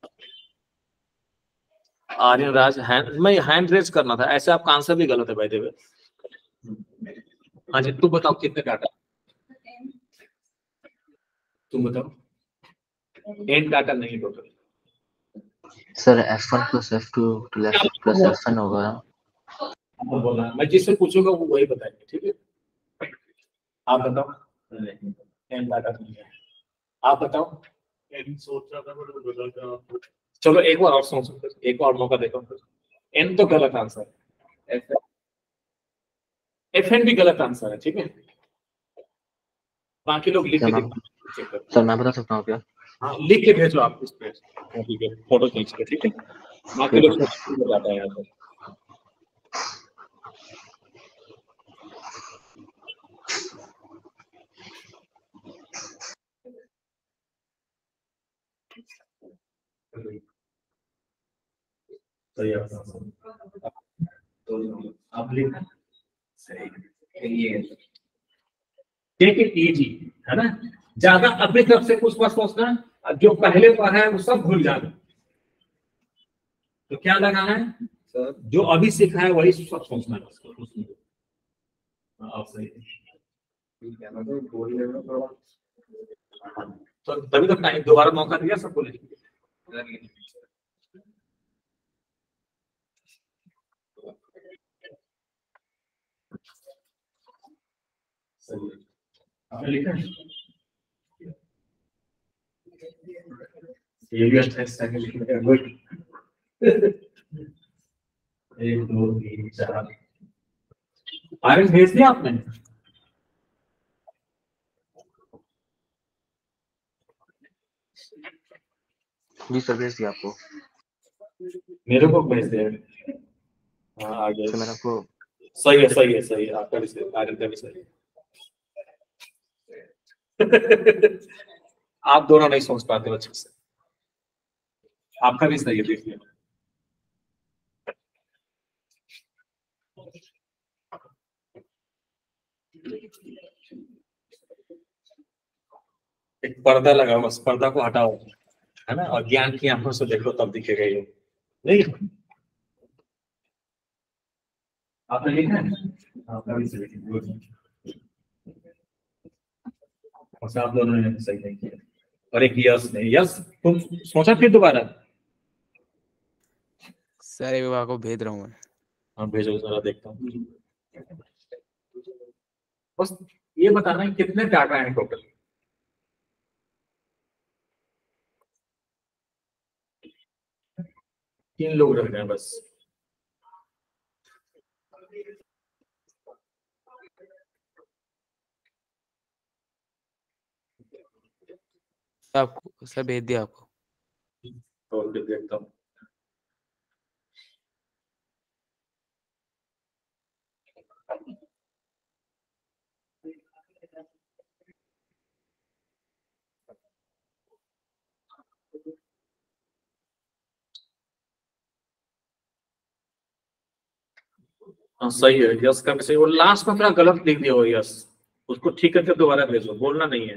Aryan raise hand, मैं हैंड रेज करना था, ऐसे आपका आंसर भी गलत है भाई देवे। हाँ जी, तू बताओ कितने डाटा, तुम बताओ। एन डाटा नहीं total sir F one plus F two plus F one होगा। आपको बोलना, मैं जिससे पूछूंगा वो वही बताएंगे। ठीक है, आप बताओ। एन डाटा नहीं है, आप बताओ। एन सोच रहा था पर बदल गया। चलो एक बार और सोचो, एक और मौका देखो। एन तो गलत आंसर है, एफ एन भी गलत आंसर है। ठीक है, बाकी लोग लिख के देखो। सर मैं बता सकता हूँ क्या? हाँ, लिख के भेजो आप उस पे, ठीक है, फोटो खींच के। ठीक है, बाकी लोग बताता है यहाँ पर। सही है, तो आप लिखना सही है, टेक इट इजी, है ना, ज्यादा अपनी तरफ से कुछ मत सोचना, जो पहले पढ़ा है वो सब भूल जाना। तो क्या लगाना है सर, जो अभी सीखा है वही सब सोचना है। आप सही तो तभी तो टाइम दोबारा मौका दिया सबको लिखने। लिखा ये भी अच्छा है, एक दो तीन चार, आयरन भेज दिया आपने? जी सर भेज दिया आपको। मेरे को भेज दिया। हाँ आ गया, तो मैंने आपको सही है सही है सही है, आपका भी सही, आयरन का भी सही है। आप दोनों नहीं सोच पाते अच्छे से। आपका भी सही है, देखिए एक पर्दा लगा हुआ, उस पर्दा को हटाओ, है ना, और ज्ञान की आंखों से देखो, तब दिखेगा ये। नहीं आपने लिखा है? आपका भी सही है। और आप दोनों ने सही नहीं किया। और एक यस नहीं, यस तुम सोचा फिर दोबारा। सर एक बार को भेज रहा हूँ मैं। हाँ भेजो जरा, देखता हूँ। बस ये बताना है कितने डाटा हैं टोटल। तीन लोग रह गए बस। आपको सर भेज दिया आपको। तो फिर देखता हूँ। हाँ सही है, यस का भी सही। वो लास्ट में अपना गलत लिख दिया हो यस, उसको ठीक करके दोबारा भेजो, बोलना नहीं है।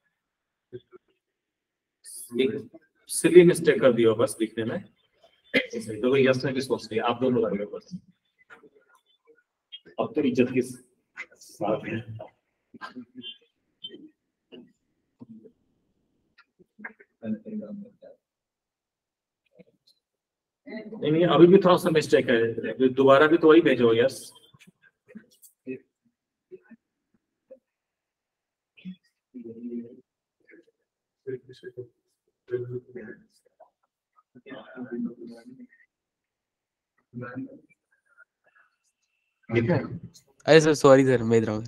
एक सिली मिस्टेक कर दिया हो बस लिखने में। तो वो यस ने भी सोच लिया, आप दोनों लग गए बस। अब तो इज्जत की साथ है। नहीं नहीं, अभी भी थोड़ा सा मिस्टेक है, दोबारा भी तो वही भेजो यस। ठीक है। अरे सर सॉरी सर, भेज रहा हूँ।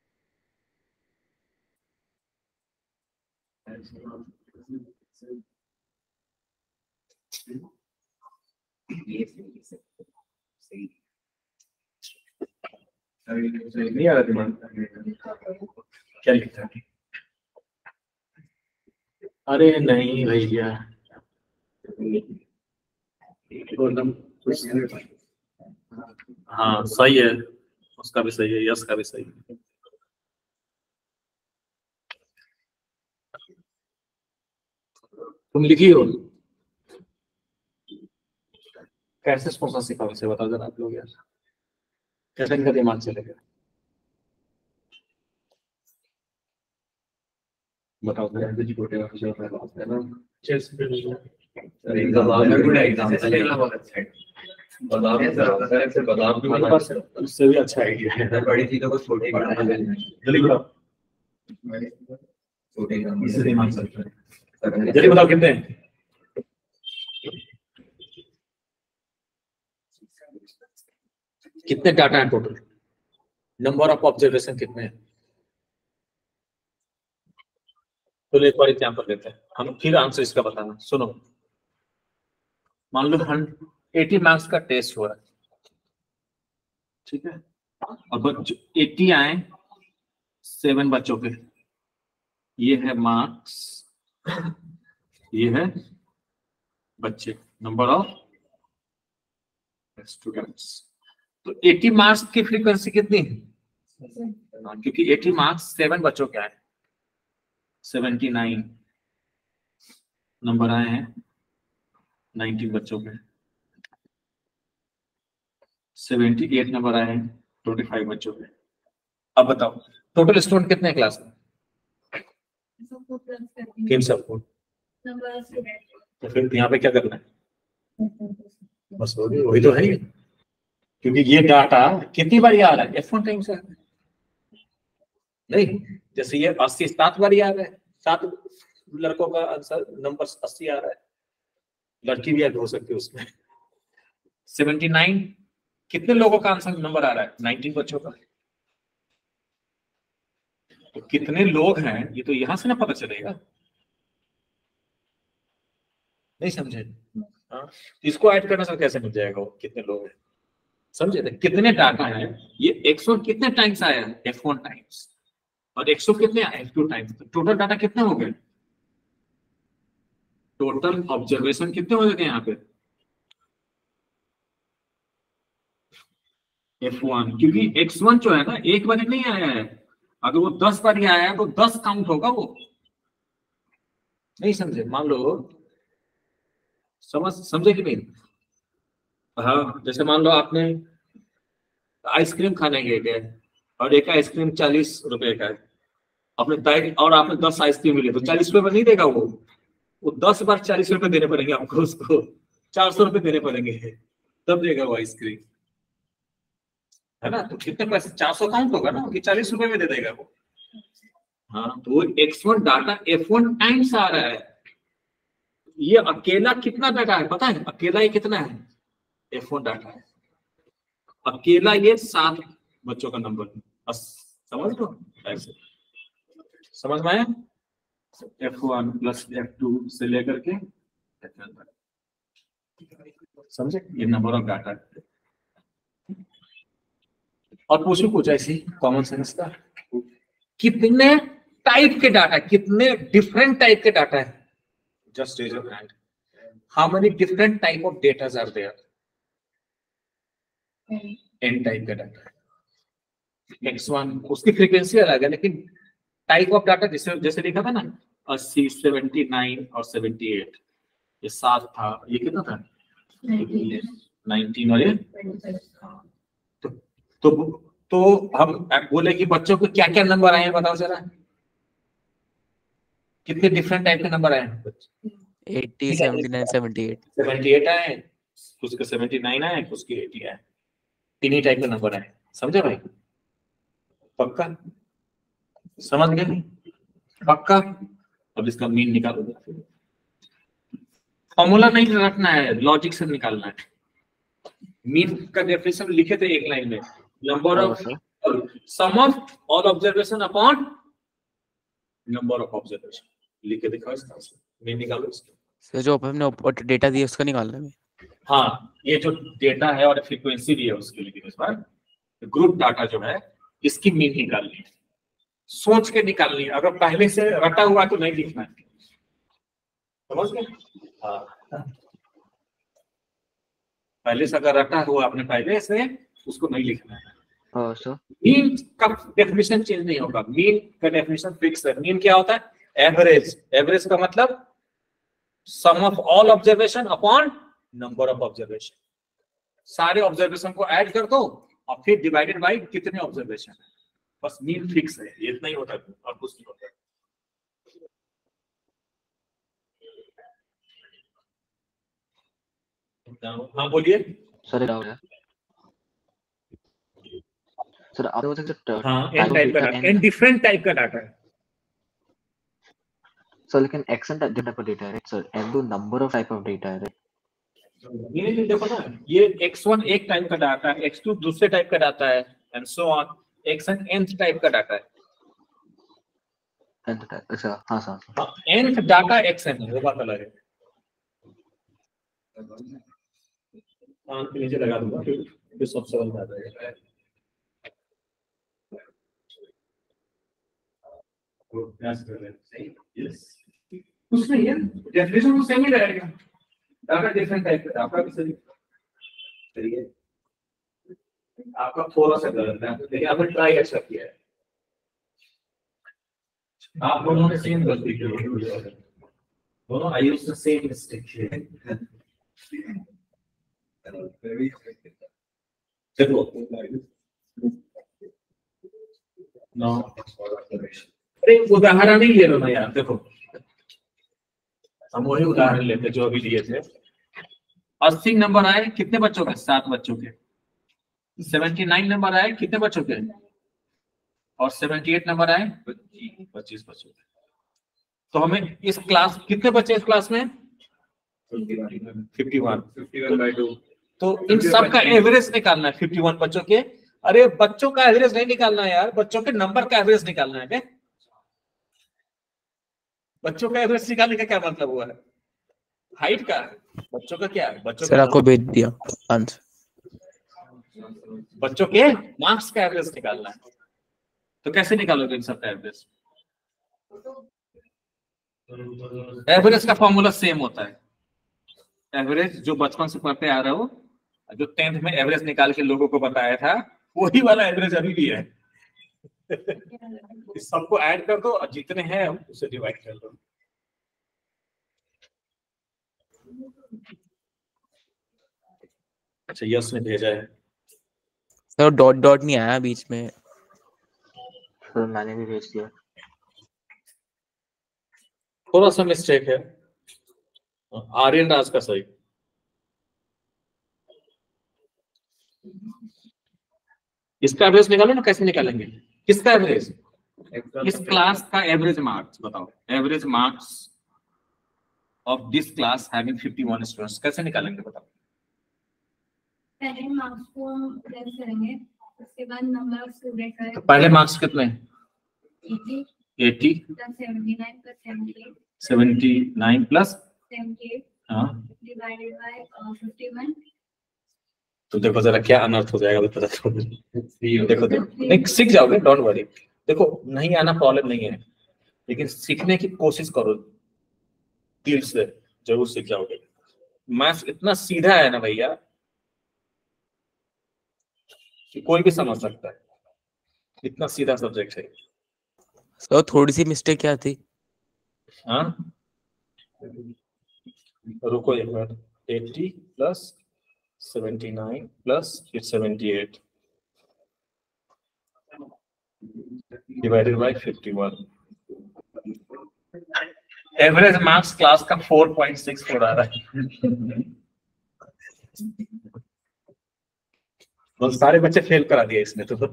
नहीं आ रहा दिमाग, क्या लिखा है? अरे नहीं भैया, हाँ सही है, उसका भी सही है, यस का भी सही है। तुम लिखी हो कैसे सोचना सीखा, वैसे बताओ जरा आप लोग यार, कैसे इनका दिमाग चलेगा बताओ जरा। उससे भी अच्छा आइडिया है, बड़ी चीजों को छोटी जल्दी बताओ, इससे दिमाग चलता है। जल्दी बताओ कितने हैं? कितने डाटा है टोटल, नंबर ऑफ ऑब्जर्वेशन कितने हैं? तो एक बार एग्जाम्पल लेते हैं हम, फिर आंसर इसका बताना। सुनो, मान लो अस्सी मार्क्स का टेस्ट हो रहा है, ठीक है, और बच्चों अस्सी आए, सेवन बच्चों के, ये है मार्क्स, ये है बच्चे, नंबर ऑफ स्टूडेंट्स। तो अस्सी मार्क्स की फ्रीक्वेंसी कितनी है? क्योंकि अस्सी मार्क्स सेवन बच्चों के आए, सेवेंटी नाइन नंबर आए हैं नाइनटी बच्चों के, सेवेंटी एट नंबर आए हैं ट्वेंटी फाइव बच्चों के। अब बताओ टोटल स्टूडेंट कितने क्लास में? किन सबको? तो फिर यहाँ पे क्या करना है? बस वही वही तो है, क्योंकि ये डाटा कितनी बार आ रहा है, एफ वन टाइम से नहीं, जैसे ये अस्सी सात बार आ रहा है, सात लड़कों का आंसर नंबर अस्सी आ रहा है, लड़की भी ऐड हो सकती है उसमें। सेवेंटी नाइन कितने लोगों का आंसर नंबर आ रहा है? नाइनटीन बच्चों का। तो कितने लोग हैं ये तो यहां से ना पता चलेगा, नहीं समझे? हाँ, इसको ऐड करने से कैसे मिल जाएगा वो कितने लोग हैं, समझे थे? कितने डाटा है, ये एक सौ कितने टाइम्स आया है? F one times. और एक्स टू कितने आए, टू टाइम्स। टोटल डाटा कितने हो गए, टोटल ऑब्जर्वेशन कितने हो गए यहाँ पे, एफ वन, क्योंकि एक्स वन जो है ना एक बार नहीं आया है, अगर वो दस बार आया है तो दस काउंट होगा वो। नहीं समझे, मान लो समझ समझे कि नहीं। हाँ जैसे मान लो आपने आइसक्रीम खाने गए थे और एक आइसक्रीम चालीस रुपए का है, आपने तय और आपने दस आइसक्रीम मिले तो चालीस रुपए में नहीं देगा वो वो दस बार चालीस रुपए देने पड़ेंगे आपको, उसको चार सौ रुपए देने पड़ेंगे तब देगा वो आइसक्रीम, है ना। तो कितने पैसे, चार सौ काउंट होगा ना कि चालीस रुपए में दे देगा वो। हाँ तो वो X one data F one times आ रहा है। ये अकेला कितना डाटा है पता है, अकेला ये कितना है, एफ वन डाटा है अकेला, ये सात बच्चों का नंबर है। समझ लो ऐसे, समझ में आया, F one plus F two से लेकर के समझे, ये नंबर ऑफ डाटा है। और पूछो कुछ ऐसी कॉमन सेंस का, कितने टाइप के डाटा, कितने डिफरेंट टाइप के डाटा है, just raise your hand, how many different type of data are there, N type का डाटा, एक्स वन उसकी फ्रीक्वेंसी अलग है लेकिन टाइप ऑफ डाटा जैसे जैसे लिखा था ना अस्सी, सेवेंटी नाइन और सेवेंटी एट, ये सात था, ये कितना था नाइनटीन और ये तो, तो तो हम बोले कि बच्चों को क्या क्या नंबर आए हैं बताओ जरा, कितने डिफरेंट टाइप के नंबर आए हैं, अस्सी, उन्यासी, अठहत्तर। अठहत्तर आए, कुछ के उन्यासी आए, कुछ के अस्सी आए, तीन ही टाइप के नंबर आए, समझे भाई, पक्का समझ गए, पक्का। अब इसका मीन निकालो, फॉर्मूला नहीं रखना है, लॉजिक से निकालना है। मीन का डेफिनेशन लिखे थे एक लाइन में, number of sum of all observation upon number of observation, लिखे दिखाओ इसका मीन निकालो इसका। सर जो हमने डेटा दिया उसका निकालना है। हाँ ये जो डेटा है और फ्रीक्वेंसी दी है उसके लिए इस बार ग्रुप डाटा जो है इसकी मीन निकालनी है, सोच के निकालनी है, अगर पहले से रटा हुआ तो नहीं लिखना है, समझ गए। हाँ पहले से अगर रटा हुआ आपने पहले से उसको नहीं लिखना है। हाँ सर। मीन का डेफिनेशन चेंज नहीं होगा, मीन का डेफिनेशन फिक्स है। मीन क्या होता है, एवरेज, एवरेज का मतलब sum of all observation upon number of observation, सारे ऑब्जर्वेशन को ऐड कर दो और फिर डिवाइडेड बाय कितने ऑब्जर्वेशन है, बस मीन फिक्स है, ये इतना ही होता है और कुछ नहीं होता। हाँ बोलिए सर एक डाउट है सर, आपने बोला कि हाँ एन टाइप का डाटा, एन डिफरेंट टाइप का डाटा है सर, लेकिन एक्शन टाइप का डेटा है राइट सर, एन दो number of type of data है राइट। ये नहीं देखो ना, ये एक्स वन एक टाइप का डाटा है, एक्स टू दूसरे टाइप का डाटा है and so on, X N nth type का डाटा है। nth टाइप, अच्छा हाँ सर। हाँ nth डाटा xn है, वो बात अलग है। हाँ के नीचे लगा दूंगा फिर सब समझ में आ जाएगा। कुछ नहीं है, डेफिनेशन तो सेम ही रहेगा, डाटा डिफरेंट टाइप का, आपका भी सही सही है, आपका थोड़ा सा गलत है लेकिन आपने ट्राई अच्छा किया है। आप दोनों ने सेम गलती की, दोनों I used the same mistake. देखो नो अरे उदाहरण ही ले लो ना यार, देखो हम वही उदाहरण लेते जो अभी लिए थे। अस्सी नंबर आए कितने बच्चों के, सात बच्चों के। सेवेंटी नाइन नंबर आए कितने बच्चों के, और सेवेंटी एट नंबर आए पच्चीस बच्चों के। तो हमें इस क्लास कितने बच्चे इस क्लास में, fifty one, fifty one by two. तो इन सब का एवरेज निकालना है फिफ्टी वन बच्चों के। अरे बच्चों का एवरेज नहीं निकालना है यार, बच्चों के नंबर का एवरेज निकालना है। क्या बच्चों का एवरेज निकालने का क्या मतलब हुआ है, हाइट का, बच्चों का क्या है, बच्चों सर आपको भेज दिया आंसर, बच्चों के मार्क्स का एवरेज निकालना है। तो कैसे निकालोगे इन सबका एवरेज? एवरेज का फॉर्मूला सेम होता है, एवरेज जो बचपन से पढ़ते आ रहे हो, जो टेंथ में एवरेज निकाल के लोगों को बताया था, वही वाला एवरेज अभी भी है। इस सबको ऐड कर दो और जितने हैं उसे डिवाइड कर दो। अच्छा यस ने भेजा है सर, डॉट डॉट नहीं आया बीच में। सर मैंने भी भेज दिया। थोड़ा सा मिस्टेक है, आर्यन राज का सही। इसका एवरेज निकालो ना, कैसे निकालेंगे? किसका एवरेज? इस क्लास का एवरेज मार्क्स बताओ, average marks of this class having fifty one students, कैसे निकालेंगे बताओ? पहले मार्क्स को हम प्रेस करेंगे, उसके बाद नंबर ऑफ स्टूडेंट है। तो पहले मार्क्स कितने? अस्सी अस्सी प्लस उन्यासी प्लस अठहत्तर उन्यासी प्लस अठहत्तर हाँ, डिवाइडेड बाय इक्यावन। तो देखो जरा क्या अनर्थ हो जाएगा, पता चलो। देखो देखो नहीं सीख जाओगे, डोंट वरी। देखो नहीं आना प्रॉब्लम नहीं है, लेकिन सीखने की कोशिश करो दिल से, जरूर सीख जाओगे। मैथ्स इतना सीधा है ना भैया कि कोई भी समझ सकता है, इतना सीधा सब्जेक्ट है। सर थोड़ी सी मिस्टेक क्या थी? हाँ रुको एक मिनट, अस्सी प्लस उन्यासी प्लस अठहत्तर डिवाइडेड बाय इक्यावन। एवरेज मार्क्स क्लास का चार पॉइंट सिक्स फोर आ रहा है। तो सारे बच्चे फेल करा दिए इसने, तो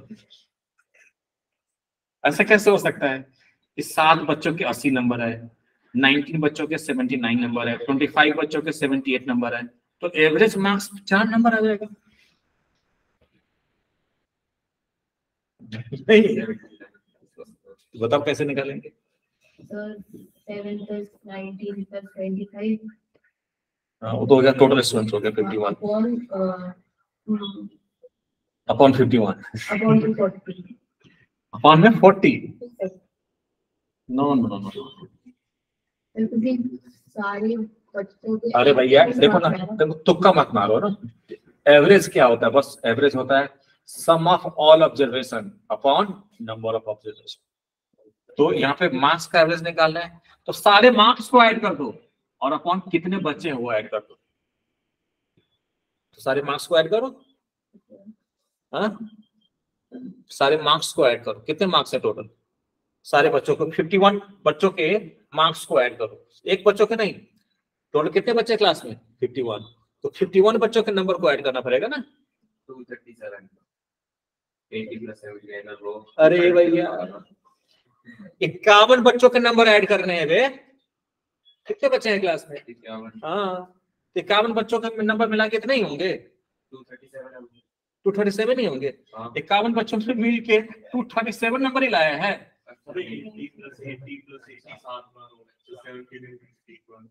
ऐसा कैसे हो सकता है? इस सात बच्चों के अस्सी नंबर है, उन्नीस बच्चों के उन्यासी नंबर है, पच्चीस बच्चों के अठहत्तर नंबर है, तो एवरेज मार्क्स चार नंबर आ जाएगा। नहीं बताओ कैसे निकालेंगे? Sir seven plus nineteen plus twenty five हाँ वो तो हो गया, टोटल स्टूडेंट्स हो गया इक्यावन अपॉन अपॉन इक्यावन अपॉन फोर्टी। अपॉन में चालीस। नो नो नो नो क्योंकि सारे बच्चों के अरे भैया देखो ना, देखो तुक्का मत मारो ना। एवरेज क्या होता है? बस एवरेज होता है sum of all observation upon number of observation. तो यहाँ पे मार्क्स का एवरेज निकालना है, तो सारे मार्क्स को ऐड कर दो और अपॉन कितने बच्चे हैं वो ऐड कर दो। तो सारे मार्क्स को ऐड करो, हाँ सारे मार्क्स को ऐड करो। कितने मार्क्स है टोटल? सारे बच्चों को इक्यावन बच्चों के मार्क्स को ऐड करो, एक बच्चों के नहीं। टोटल कितने बच्चे क्लास में? इक्यावन। तो इक्यावन बच्चों के नंबर को ऐड करना पड़ेगा ना। टू थर्टी सेवन अस्सी प्लस उन्यासी। अरे भैया इक्यावन बच्चों के नंबर ऐड करने हैं बे। कितने बच्चे हैं क्लास में? इक्यावन। हाँ इक्यावन बच्चों के नंबर मिला के इतने ही होंगे, two thirty seven two thirty seven ही होंगे। इक्यावन बच्चों से मिल के टू थर्टी सेवन नंबर ही लाया है। अस्सी प्लस अस्सी प्लस अस्सी सात बार हो गए, तो सत्तर इक्यावन।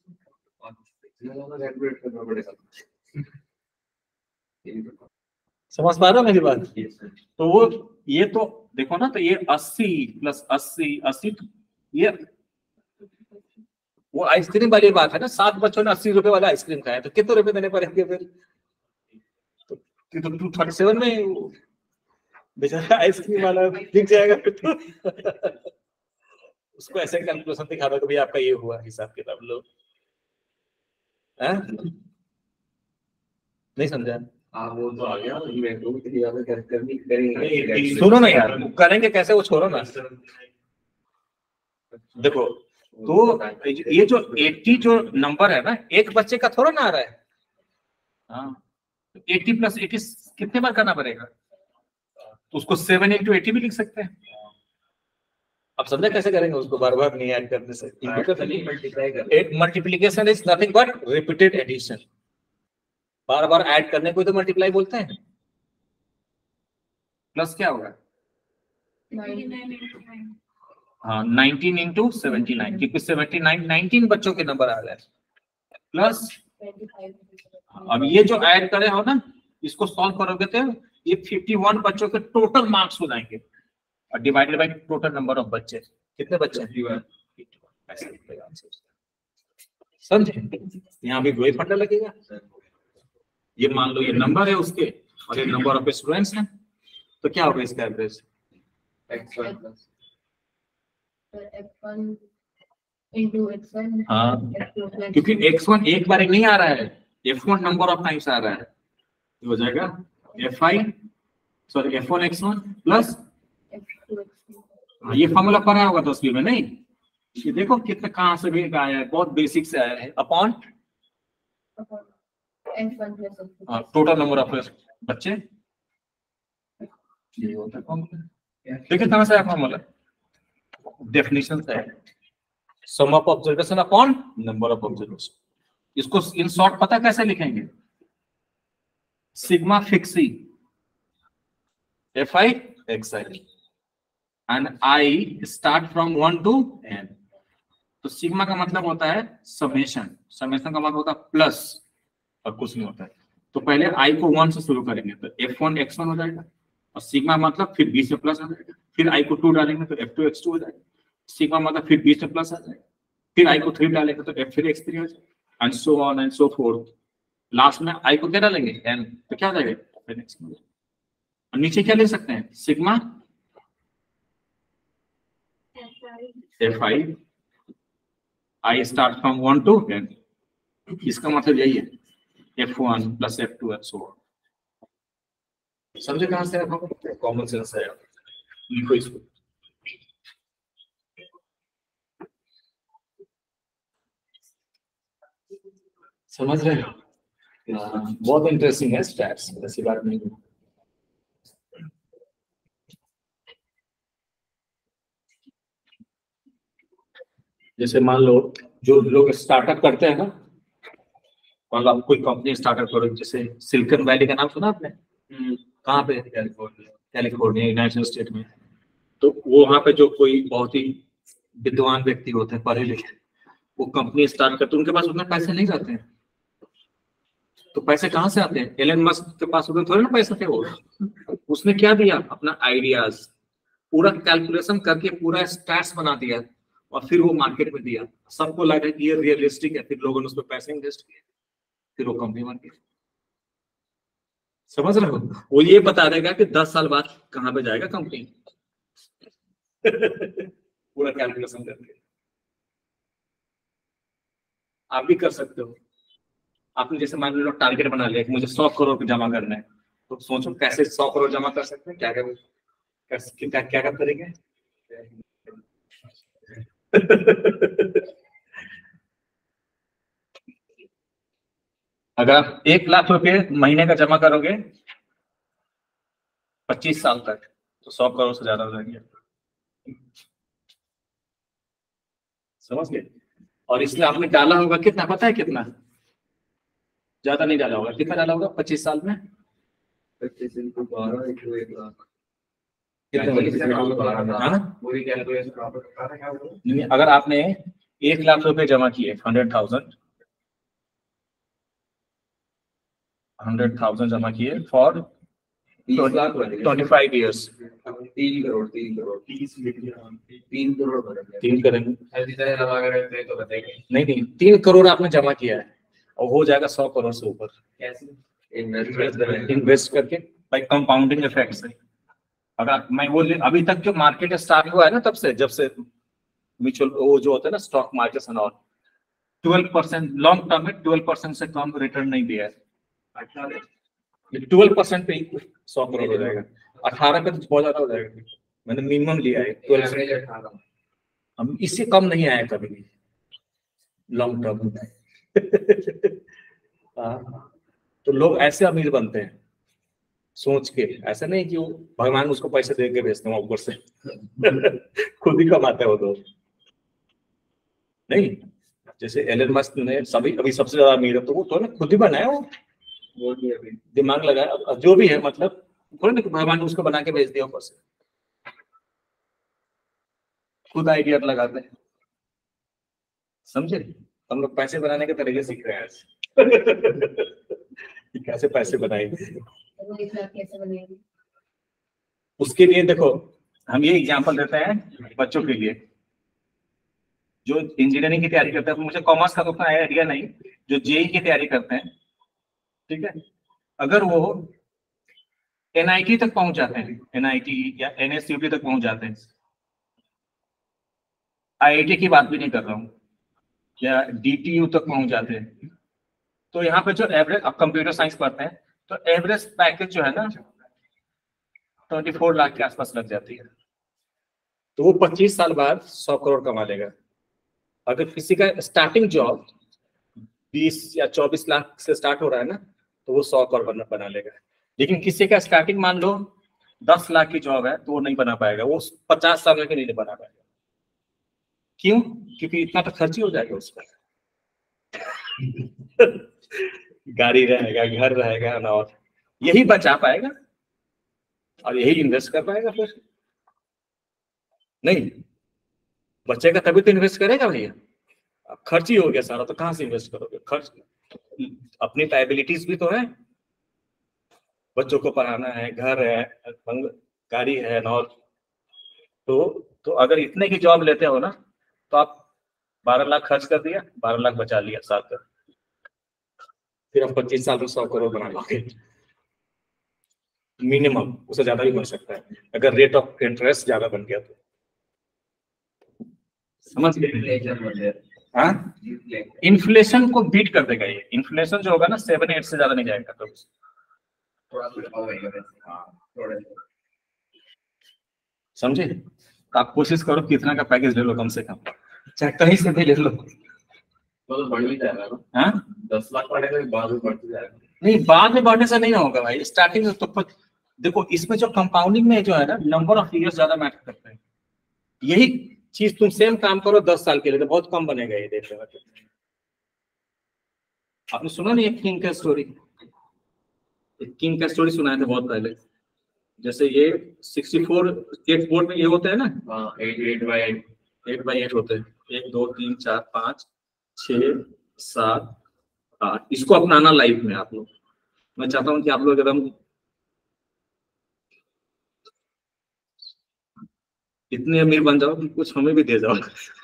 समझ पा रहे हो मेरी बात? तो वो ये तो देखो ना, तो ये अस्सी प्लस अस्सी अस्सी, ये वो आइसक्रीम वाली बात है ना। सात बच्चों ने अस्सी रुपए वाला आइसक्रीम खाया, तो कितने रुपए देने पड़ेंगे फिर? तो टू थर्टी सेवन में बेचारा आइसक्रीम वाला दिख जाएगा फिर तो। उसको ऐसे कैलकुलेशन दिखा दो कि भाई आपका ये हुआ, हिसाब किताब लो। हैं? नहीं समझा? आप वो तो आ गया इवेंट को किसी ज्यादा करनी करेंगे। सुनो ना यार, करेंगे कैसे वो छोड़ो ना। देखो तो ये जो अस्सी जो नंबर है ना, एक बच्चे का थोड़ा ना आ रहा है। हाँ अस्सी प्लस अस्सी कितने बार करना पड़ेगा? तो उसको सेवन इंटू एटी भी लिख सकते हैं। अब समझे कैसे करेंगे उसको? बार बार नहीं ऐड करने से। Multiplication is nothing but repeated addition. बार बार ऐड करने को तो मल्टीप्लाई बोलते हैं। प्लस क्या होगा? हाँ नाइनटीन इंटू सेवेंटी नाइन, क्योंकि सेवेंटी नाइन नाइनटीन बच्चों के नंबर आ रहे हैं। प्लस अब ये जो ऐड करे हो ना, इसको सॉल्व करोगे तो ये इक्यावन बच्चों के टोटल मार्क्स हो जाएंगे। और divided by total number of बच्चे, कितने बच्चे हैं? ऐसे लिखेगा आंसर। समझे? यहाँ भी वही फंडा लगेगा। ये मान लो ये नंबर है उसके और ये नंबर ऑफ स्टूडेंट्स हैं, तो क्या होगा इसका average? X one plus F one into X one. हाँ, F two plus क्योंकि एक्स वन एक बार नहीं आ रहा है, F one number of times आ रहा है, ये हो जाएगा F I sorry F one X one plus F two X two. हाँ, ये फॉर्मूला पढ़ा होगा दसवीं में नहीं? ये देखो कितना कहाँ से भी आया है, बहुत बेसिक से आया है। Upon upon F one plus F two. Total number of बच्चे, ये होता है फॉर्मूला। देखिए कहाँ से आया फॉर्मूला, डेफिनेशन से है, sum of observation upon number of observation. इसको इन शॉर्ट पता कैसे लिखेंगे? सिग्मा फिक्सी F I X I and I start from one to N. तो सिग्मा का मतलब होता है समेशन, समेशन का मतलब होता है प्लस और कुछ नहीं होता है। तो पहले आई को वन से शुरू करेंगे तो एफ वन एक्स वन हो जाएगा, और सिग्मा मतलब फिर बी से प्लस आ जाएगा, फिर आई को टू डालेंगे तो एफ टू एक्स टू हो जाएगा, सिग्मा मतलब फिर बी से प्लस आ जाएगा, फिर आई को थ्री डालेंगे तो एफ थ्री एक्स थ्री हो जाएगा, and so on and so forth. Last में आई को क्या डालेंगे? एन, तो क्या हो जाएगा? और नीचे क्या ले सकते हैं? Sigma F I I start from one to N, इसका मतलब यही है F one plus F two and so on. समझे कहां से है? कॉमन सेंस है, लिखो इसको। समझ रहे हो? हाँ, बहुत इंटरेस्टिंग है स्टैट्स, ऐसी बात नहीं है। जैसे मान लो जो लोग स्टार्टअप करते हैं ना, मतलब आप कोई कंपनी स्टार्टअप करो, जैसे सिलिकॉन वैली का नाम सुना आपने? कहाँ पे? कैलिफोर्निया, कैलिफोर्निया यूनाइटेड स्टेट में। तो वो वहाँ पे जो कोई बहुत ही विद्वान व्यक्ति होते हैं, पढ़े लिखे, वो कंपनी स्टार्ट करते हैं, उनके पास उतना पैसे नहीं रहते हैं। तो पैसे कहाँ से आते हैं? एलन मस्क के पास उतने थोड़े ना पैसे थे। वो उसने क्या दिया? अपना आइडियाज पूरा कैलकुलेशन करके पूरा स्टैट्स बना दिया और फिर वो मार्केट में दिया। सबको लगा कि ये रियलिस्टिक है, फिर लोगों ने उस पर पैसे इन्वेस्ट किए, फिर वो कंपनी बन गई। समझ रहे हो? वो ये बता देगा कि दस साल बाद कहाँ पे जाएगा कंपनी पूरा कैलकुलेशन करके। आप भी कर सकते हो। आपने जैसे मान लो टारगेट बना लिया कि मुझे सौ करोड़ जमा करना है, तो सोचो कैसे सौ करोड़ जमा कर सकते हैं, क्या क्या क्या क्या क्या करेंगे। अगर आप एक लाख रुपए महीने का जमा करोगे पच्चीस साल तक, तो सौ करोड़ से ज्यादा हो जाएंगे। समझ गए? और इसमें आपने डाला होगा कितना, पता है कितना? ज्यादा नहीं डाला होगा। कितना डाला होगा पच्चीस साल में? पच्चीस इंटू बारह इंटू एक लाख। अगर आपने एक लाख रुपए जमा किए, हंड्रेड थाउजेंड हंड्रेड थाउजेंड जमा किए फॉर ट्वेंटी फाइव ईयर्स, तीन करोड़ तीन करोड़ तीन करोड़ बनेंगे। तीन करेंगे तो बताएंगे नहीं नहीं तीन करोड़ आपने जमा किया है और हो जाएगा सौ करोड़ से ऊपर। कैसे? इन्वेस्टमेंट इन्वेस्ट करके बाय कंपाउंडिंग इफेक्ट से। अगर मैं वो अभी तक जो मार्केट स्टार्ट हुआ है ना, तब से जब से म्यूचुअल वो जो होता है ना stock market and all, twelve percent long term में ट्वेल्व परसेंट से कम रिटर्न नहीं दिया है। ट्वेल्व परसेंट पे सौ करोड़ हो जाएगा, अठारह पे तो बहुत ज्यादा हो जाएगा। मैंने मिनिमम लिया है ट्वेल्व, हम इससे कम नहीं आया कभी भी लॉन्ग टर्म में। तो लोग ऐसे अमीर बनते हैं सोच के, ऐसा नहीं कि वो भगवान उसको पैसे दे के भेजते हैं ऊपर से खुद ही कमाते हो तो नहीं। जैसे एलन मस्क ने सभी अभी सबसे ज्यादा अमीर है, तो वो तो ना खुद ही बनाया, वो वो नहीं अभी दिमाग लगाया, जो भी है, मतलब थोड़ा ना भगवान ने उसको बना के भेज दिया ऊपर से, खुद आइडिया लगाते हैं। समझे? हम लोग पैसे बनाने के तरीके सीख रहे हैं कि कैसे पैसे बनाएंगे। वो एक लाख कैसे बनेगी? उसके लिए देखो हम ये एग्जांपल देते हैं बच्चों के लिए जो इंजीनियरिंग की तैयारी करते हैं। मुझे कॉमर्स का तो उतना आइडिया नहीं, जो जेई की तैयारी करते हैं, ठीक है, अगर वो एनआईटी तक पहुंच जाते हैं, एनआईटी या एनएसयूटी तक पहुंच जाते हैं, आईआईटी की बात भी नहीं कर रहा हूँ, या डीटीयू तक पहुंच जाते हैं, तो यहाँ पे जो एवरेज, अब कंप्यूटर साइंस पढ़ते हैं तो एवरेज पैकेज जो है ना चौबीस लाख के आसपास लग जाती है। तो वो पच्चीस साल बाद सौ करोड़ कमा लेगा। अगर किसी का स्टार्टिंग जॉब बीस या चौबीस लाख से स्टार्ट हो रहा है ना, तो वो सौ करोड़ बना, बना लेगा। लेकिन किसी का स्टार्टिंग मान लो दस लाख की जॉब है तो वो नहीं बना पाएगा, वो पचास साल में भी नहीं बना पाएगा। क्यों? क्योंकि इतना तो खर्च ही हो जाएगा उस पर। गाड़ी रहेगा, घर रहेगा ना, और यही बचा पाएगा और यही इन्वेस्ट कर पाएगा। फिर नहीं बचेगा तभी तो इन्वेस्ट करेगा भैया। अब खर्च ही हो गया सारा, तो कहाँ से इन्वेस्ट करोगे? खर्च, अपनी लायबिलिटीज भी तो है, बच्चों को पढ़ाना है, घर है, गाड़ी है ना, और तो तो अगर इतने की जॉब लेते हो ना तो आप बारह लाख खर्च कर दिया, बारह लाख बचा लिया साल का, फिर हम पच्चीस साल में सौ करोड़ बना लोगे मिनिमम, उससे ज्यादा भी बन सकता है अगर रेट ऑफ इंटरेस्ट ज्यादा बन गया तो। समझ गए? हाँ, इन्फ्लेशन को बीट कर देगा ये। इन्फ्लेशन जो होगा ना सेवन एट से ज्यादा नहीं जाएगा तो समझे? तो आप कोशिश करो कितना का पैकेज ले लो, कम से कम, चाहे कहीं से भी ले लो, तो बढ़ भी जाएगा ना। हाँ, दस लाख पड़ेगा, बाद में बढ़ती जाएगा। नहीं, बाद में बढ़ने से नहीं होगा भाई, स्टार्टिंग में तो देखो, इसमें जो कंपाउंडिंग में जो है ना, नंबर ऑफ ईयर्स ज्यादा मैटर करते हैं। यही चीज तुम सेम काम करो दस साल के लिए तो बहुत कम बनेगा ये, देख लेना। आपने सुना नहीं एक किंग का स्टोरी? एक किंग का स्टोरी सुनाया था बहुत पहले। जैसे ये सिक्सटी फोर स्टेट बोर्ड में ये होते हैं ना, हाँ, eight eight by eight eight by eight होते हैं, एक दो तीन चार पाँच छः सात आठ। इसको अपनाना लाइफ में आप लोग। मैं चाहता हूँ कि आप लोग एकदम इतने अमीर बन जाओ कि कुछ हमें भी दे जाओ।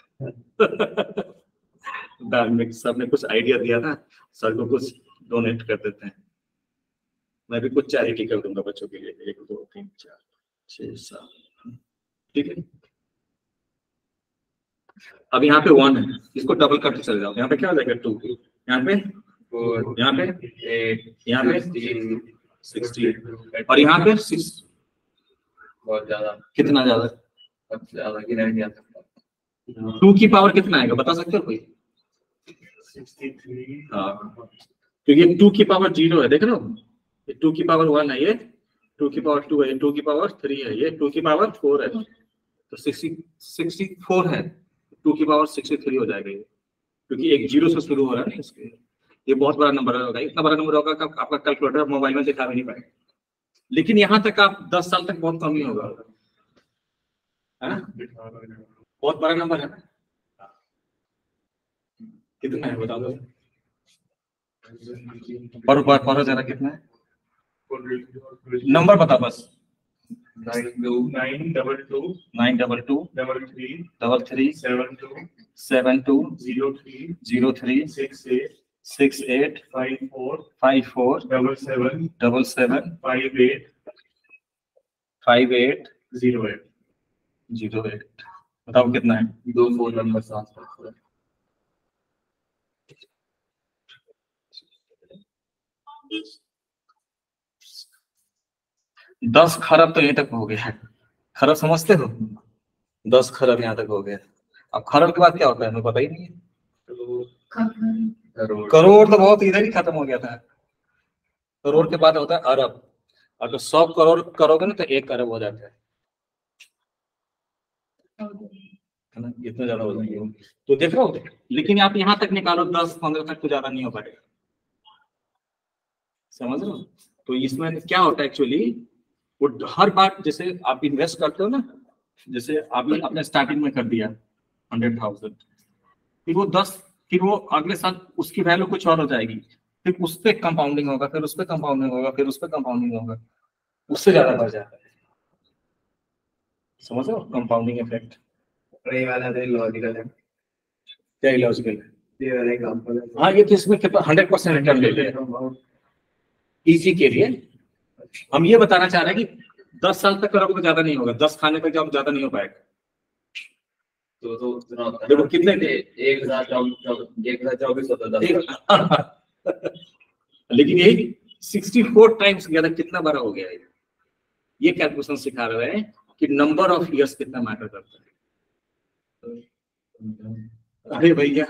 धार्मिक सर ने कुछ आइडिया दिया था, सर को कुछ डोनेट कर देते हैं। मैं भी कुछ चैरिटी कर दूंगा बच्चों के लिए, एक दो तीन चार छः सात, ठीक है। अब यहाँ पे वन है, इसको डबल करके चले जाओ। यहाँ पे क्या हो जाएगा? टू, यहाँ पे फोर, यहाँ पे एट, यहाँ पे सिक्सटी, और यहाँ पे सिक्स। बहुत ज्यादा। कितना ज्यादा? सबसे ज्यादा गिना नहीं जा सकता। टू की पावर कितना आएगा बता सकते हो कोई? Sixty three. हाँ, क्योंकि टू की पावर जीरो है, देख रहे हो? ये टू की पावर वन है, ये टू की पावर टू है, ये टू की पावर थ्री है, ये टू की पावर फोर है, तो सिक्सटी सिक्सटी फोर है, टू की पावर सिक्सटी थ्री हो जाएगा ये, क्योंकि एक जीरो से शुरू हो रहा है ना इसके। ये बहुत बड़ा नंबर होगा, इतना बड़ा नंबर होगा कि आपका कैलकुलेटर मोबाइल में दिखा भी नहीं पाएगा। लेकिन यहाँ तक आप दस साल तक बहुत कम ही होगा, है ना? बहुत बड़ा नंबर है ना? कितना है बता दो? पर पर जरा कितना है? नंबर बता बस। Nine two nine double two nine double two double three double three seven two seven two zero three zero three six eight six eight five four five four double seven double seven five eight five eight zero eight. Zero eight. बताओ कितना है? दो फोन नंबर साथ साथ। दस खरब तो यहीं तक हो गया है। खरब समझते हो? दस खरब यहाँ तक हो गया। अब खरब के बाद क्या होता है हमें पता ही नहीं है। करोड़। करोड़ तो बहुत इधर ही खत्म हो गया था। करोड़ के बाद होता है अरब। अगर सौ करोड़ करोगे ना तो एक अरब हो जाता है, है ना? इतना ज्यादा हो जाएगा तो देख रहे हो। लेकिन आप यहाँ तक निकालो दस पंद्रह तक तो ज्यादा नहीं हो पाएगा, समझ रहे हो? तो इसमें क्या होता है एक्चुअली, वो हर बार जैसे आप इन्वेस्ट करते हो ना, जैसे आपने अपने स्टार्टिंग में कर दिया हंड्रेड थाउजेंड, फिर वो दस, फिर वो अगले साल उसकी वैल्यू कुछ और हो जाएगी, फिर उस पर कंपाउंडिंग होगा, फिर उस पर कंपाउंडिंग होगा, फिर उस पर कंपाउंडिंग होगा, उससे ज्यादा बढ़ जाता है। समझ रहे हो कंपाउंडिंग इफेक्ट? ये वाला तो लॉजिकल है, क्या इलॉजिकल है? ये वाला एग्जांपल है। हाँ, ये तो इसमें हंड्रेड परसेंट रिटर्न ले लिया इसी के लिए। हम ये बताना चाह रहे हैं कि दस साल तक करोगे तो ज्यादा नहीं होगा, दस खाने तक जब ज्यादा नहीं हो पाएगा। तो तो उतना होता है देखो ना, कितने एक हजार चौबीस एक हजार चौबीस होता है दस एक- लेकिन यही सिक्सटी फोर टाइम्स ज्यादा कितना बड़ा हो गया है। ये कैलकुलेशन सिखा रहे हैं कि नंबर ऑफ इयर्स कितना मैटर करता है। अरे भैया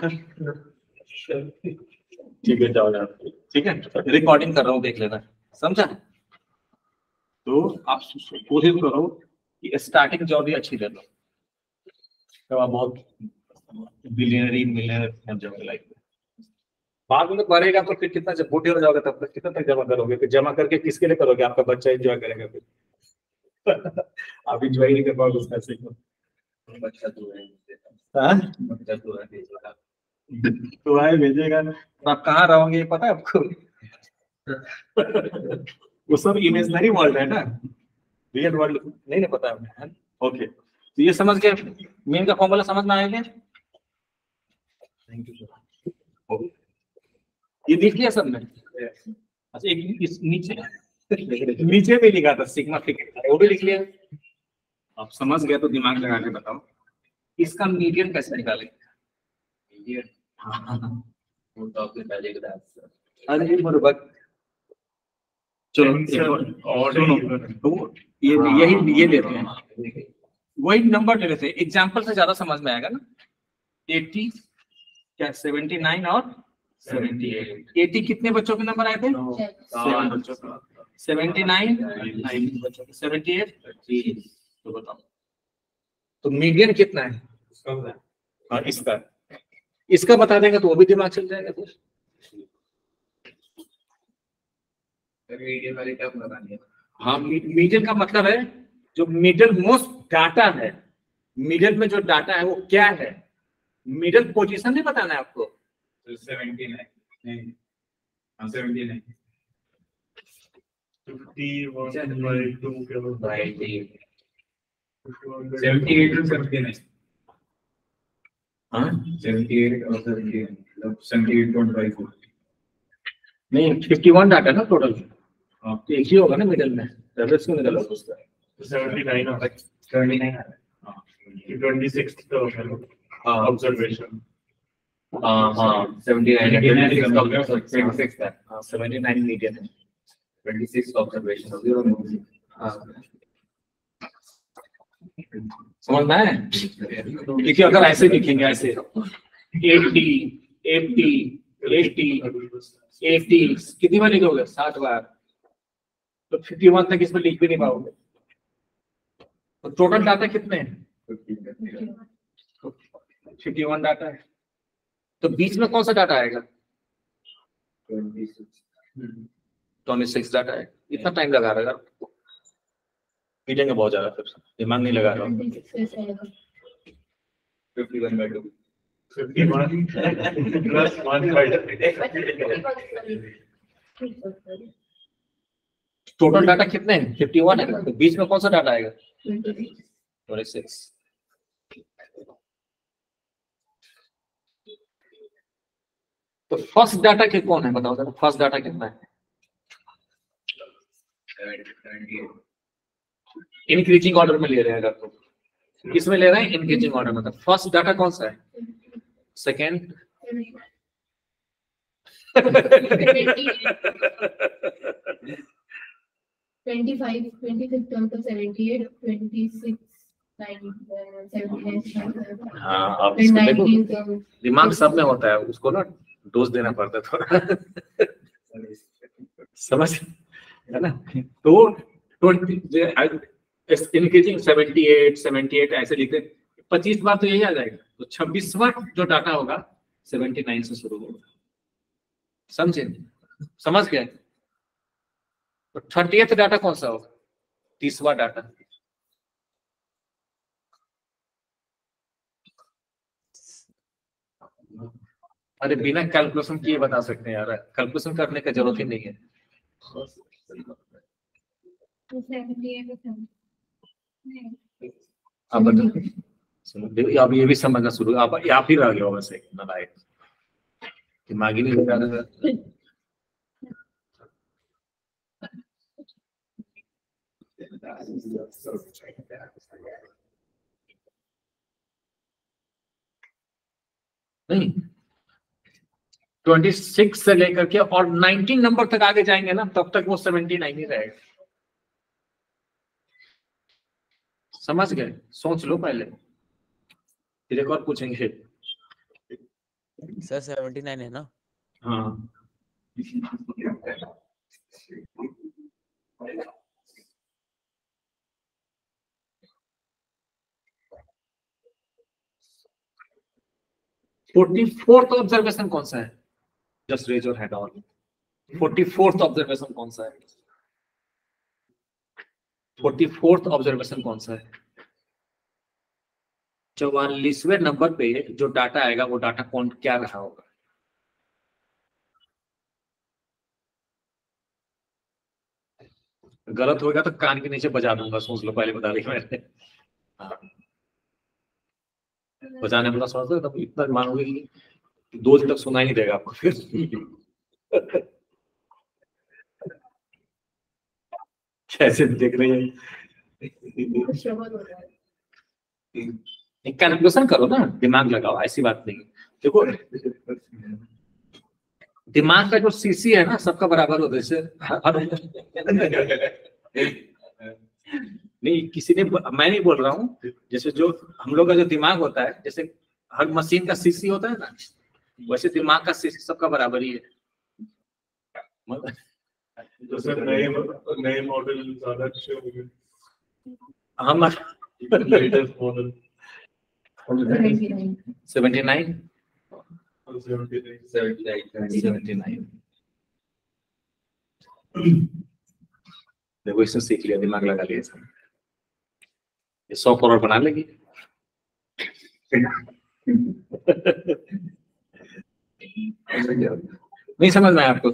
ठीक है, जाओ यार, ठीक है, रिकॉर्डिंग कर रहा हूँ, देख लेना, समझा? तो आप कोशिश करो कि स्टार्टिंग जॉब भी अच्छी दे दो, तो आप बहुत बिलियनरी मिलियनर बन जाओगे लाइफ में। बाद में तो बढ़ेगा तो फिर कितना, जब बूढ़े हो जाओगे तब तक कितना तक जमा करोगे? फिर जमा करके किसके लिए करोगे? आपका बच्चा एंजॉय करेगा फिर आप एंजॉय नहीं कर पाओगे उस पैसे को। बच्चा तो है, हाँ? बच्चा तो है भेजेगा। तो आए भेजेगा, तो आप कहाँ रहोगे ये पता है आपको? वो सब इमेजिनरी वर्ल्ड है ना, रियल वर्ल्ड नहीं ना पता है। ओके, तो ये समझ गए, मेन का फॉर्मूला समझ में आएगा? Thank you sir. ये देख लिया सबने? अच्छा, एक इस नीचे नीचे भी लिखा था सिग्मा फिगर, वो भी लिख लिया? आप समझ गए तो दिमाग लगा के बताओ, इसका मीडियन कैसे निकालेंगे? ये हाँ, वो तो आपने पहले ही बताया सर। अरे बराबर। चलो एक और सुनो, तो ये यही ये लेते हैं, वही नंबर ले लेते हैं, एग्जाम्पल से ज्यादा समझ में आएगा ना। एटी क्या सेवेंटी नाइन और सेवेंटी एट, एटी कितने बच्चों के नंबर आए थे? सेवन बच्चों का। सेवेंटी नाइन नाइन बच्चों के, सेवेंटी एट तो बताओ, तो मीडियन कितना है? हाँ, इसका इसका बता देगा तो वो भी दिमाग चल जाएगा फिर। मीडियम वाले क्या बतानी है? हाँ, मीडियन का मतलब है जो मिडल मोस्ट डाटा है, मिडल में जो डाटा है वो क्या है, मिडल पोजीशन नहीं बताना है आपको। सेवेंटी नाइन नहीं, हाँ seventy nine fifty one by two के बाद नाइनटी सेवेंटी एट और सेवेंटी नाइन हाँ सेवेंटी एट और सेवेंटी नाइन मतलब सेवेंटी एट पॉइंट फाइव नहीं, फिफ्टी वन डाटा ना टोटल, हाँ तो एक ही होगा ना मिडल में, रेफरेंस क्यों निकाला उसका? सेवेंटी नाइन और सेवेंटी नाइन ट्वेंटी सिक्स तो हाँ ऑब्जर्वेशन हाँ हाँ सेवेंटी नाइन ट्वेंटी सिक्स है, हाँ सेवेंटी नाइन मीडियन है। ट्वेंटी सिक्स ऑब्जर्वेशन हाँ समझ में आया? देखिए अगर ऐसे लिखेंगे, ऐसे एटी एटी एटी एटी कितनी बार लिखोगे? साठ बार, तो फिफ्टी वन तक इसमें लिख भी नहीं पाओगे। तो टोटल डाटा कितने हैं? फिफ्टी वन डाटा है, तो बीच में कौन सा डाटा आएगा? ट्वेंटी सिक्स डाटा है। इतना टाइम लगा रहा है मीटिंग में बहुत ज्यादा, फिर दिमाग नहीं लगा रहा हूँ। Fifty one by two fifty one plus one by total data कितने हैं? फिफ्टी वन है, तो बीच में कौन सा डाटा आएगा? Twenty six. तो फर्स्ट डाटा के कौन है बताओ जरा, फर्स्ट डाटा कितना है? इंक्रीजिंग ऑर्डर में ले रहे हैं अगर तो इसमें ले रहे हैं इंक्रीजिंग ऑर्डर में, तो फर्स्ट डाटा कौन सा है? Second twenty five twenty six seventy eight twenty six हाँ, अब इसको देखो दिमाग सब में होता है, उसको ना डोज देना पड़ता है थोड़ा समझ है ना। तो increasing seventy eight seventy eight ऐसे लिखते, पच्चीस बार तो यही आ जाएगा, तो छब्बीसवां जो डाटा होगा सेवेंटी नाइन से शुरू होगा। समझे? समझ गए? तो थर्टीएथ डाटा कौन सा होगा? तीसवा डाटा। अरे बिना कैलकुलेशन किए बता सकते हैं यार, कैलकुलेशन करने का जरूरत ही नहीं है। आप बताओ। सुनो, देखो, अब ये भी समझना शुरू, आप आप ही रह गए हो वैसे नालायक, दिमाग ही नहीं लगा रहा। नहीं, छब्बीस से लेकर के और उन्नीस नंबर तक आगे जाएंगे ना, तब तक वो उन्यासी ही रहेगा। समझ गए? सोच लो पहले, फिर एक और पूछेंगे। सर सेवेंटी नाइन है ना? हाँ, फोर्टी फोर्थ ऑब्जर्वेशन कौन सा है? Just raise your hand on. Forty fourth observation कौन सा है? फोर्टी फोर्थ ऑब्जर्वेशन कौन सा है? चौवालीसवें नंबर पे जो डाटा आएगा वो डाटा कौन क्या रहा होगा? गलत होगा तो कान के नीचे बजा दूंगा, सोच लो, पहले बता रही मैंने। हाँ, बजाने वाला सोच दो, तब इतना मानोगे कि दो दिन तक सुनाई नहीं देगा आपको फिर। कैसे देख रहे हैं? एक कैलकुलेशन करो ना, दिमाग लगाओ, ऐसी बात नहीं। देखो, दिमाग का जो सीसी है ना, सबका बराबर होता है। जैसे नहीं, किसी ने, मैं नहीं बोल रहा हूँ, जैसे जो हम लोग का जो दिमाग होता है, जैसे हर मशीन का सीसी होता है ना, वैसे दिमाग का सीसी सबका बराबर ही है। जैसे नए नए मॉडल ज्यादा अच्छे होंगे, हम latest model seventy nine seventy nine seventy nine देखो, इससे सीख लिया, दिमाग लगा लिया इसमें, ये सौ करोड़ बना लेगी। नहीं समझ में आया आपको?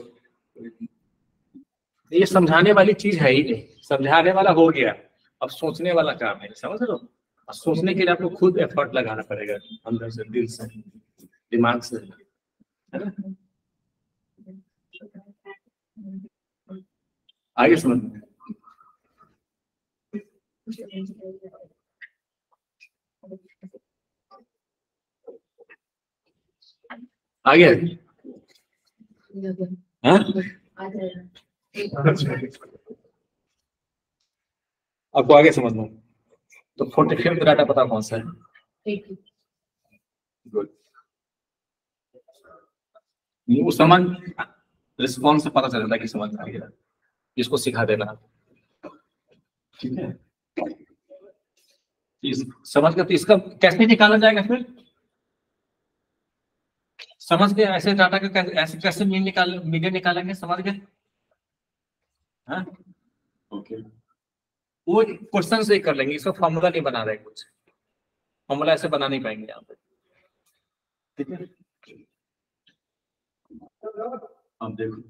ये समझाने वाली चीज है ही नहीं, समझाने वाला हो गया, अब सोचने वाला काम है, समझ लो। सोचने के लिए आपको खुद एफर्ट लगाना पड़ेगा, अंदर से, दिल से, दिमाग से, है ना? आगे समझ में? आगे हाँ? आपको आगे समझना, तो फोर्टी फिफ्थ डाटा पता कौन सा है? गुड, वो समझ, रिस्पॉन्स से पता चल जाता है कि समझ आ गया, इसको सिखा देना, ठीक है? इस, समझ गए? तो इसका कैसे निकाला जाएगा फिर? समझ गए? ऐसे डाटा का कैसे, ऐसे कैसे मीन निकाल मीडियन निकालेंगे, समझ गए? हाँ, ओके, वो क्वेश्चन से ही कर लेंगे, इसका फॉर्मूला नहीं बना रहे, कुछ फॉर्मूला ऐसे बना नहीं पाएंगे यहाँ पे, ठीक है? अब देखो,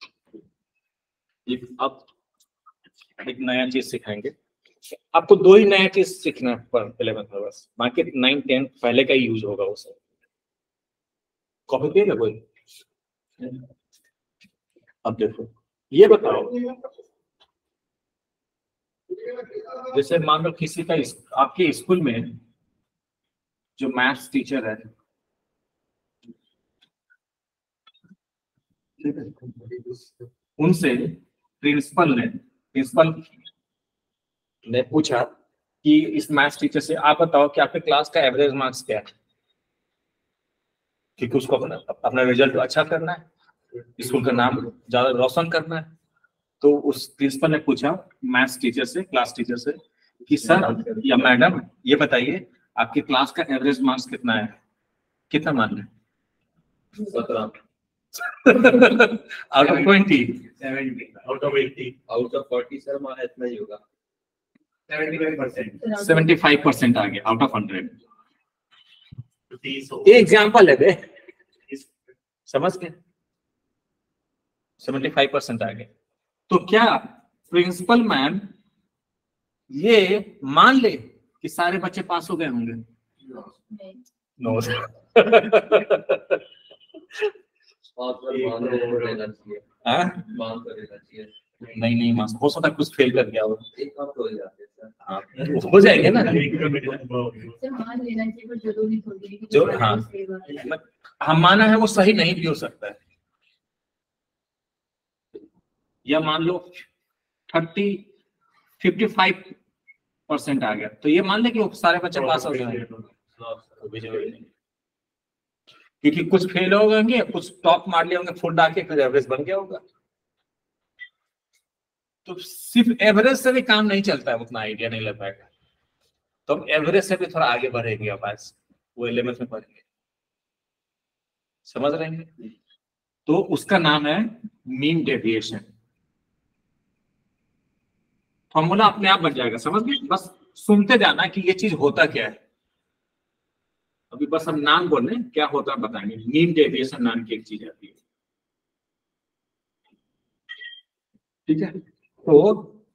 एक अब एक नया चीज सिखाएंगे आपको, दो ही नया चीज सीखना है इलेवेंथ में बस, बाकी नाइन टेन पहले का ही यूज होगा, वो सब कॉपी किएगा कोई? अब देखो, ये बताओ, जैसे मान लो किसी का इस, आपके स्कूल में जो मैथ्स टीचर है, उनसे प्रिंसिपल ने प्रिंसिपल ने पूछा कि इस मैथ्स टीचर से, आप बताओ कि आपके क्लास का एवरेज मार्क्स क्या है, क्योंकि उसको अपना अपना रिजल्ट अच्छा करना है, स्कूल का नाम ज्यादा रोशन करना है। तो उस प्रिंसिपल ने पूछा मैथ्स टीचर से, क्लास टीचर से, कि सर या मैडम ये बताइए आपकी क्लास का एवरेज मार्क्स कितना है, कितना मान है? सत्रह out of twenty, out of eighty, out of forty sir हमारा इतना ही होगा, सेवेंटी फाइव परसेंट आ गया आउट ऑफ हंड्रेड। तीस ये एग्जाम्पल है बे, समझ गए? सेवेंटी फाइव परसेंट आ गए। तो क्या प्रिंसिपल मैम ये मान ले कि सारे बच्चे पास हो गए होंगे? नहीं। नो। और फिर मान लो लेना चाहिए, हाँ? मान कर लेना चाहिए। नहीं नहीं मास हो सकता है कुछ फेल कर गया हो। एक बार तो हो जाते हैं सर। हाँ, हो जाएंगे ना। सर मान लेना चाहिए पर जरूरी थोड़ी है कि जो जो हाँ सही बात है। मत- हम माना है वो सही नहीं भी हो सकता है, या मान लो थर्टी फिफ्टी फाइव परसेंट आ गया तो ये मान ले कि वो सारे बच्चे पास हो गए, वो भी जरूरी नहीं, क्योंकि कुछ फेल हो गए, कुछ टॉप मार लिए होंगे, फुल डाल के कुछ एवरेज बन गया होगा। तो सिर्फ एवरेज से भी काम नहीं चलता है, उतना आइडिया नहीं लग पाएगा, तो हम एवरेज से भी थोड़ा आगे बढ़ेंगे, आवाज वो इलेवेंथ में पढ़ेंगे, समझ रहे हैं? तो उसका नाम है मीन डेविएशन। फॉर्मूला अपने आप बन जाएगा, समझ गए? बस सुनते जाना कि ये चीज होता क्या है। अभी बस हम नाम बोल रहे हैं, क्या होता है बताएंगे। मीन डेविएशन नाम की एक चीज आती है, ठीक है? तो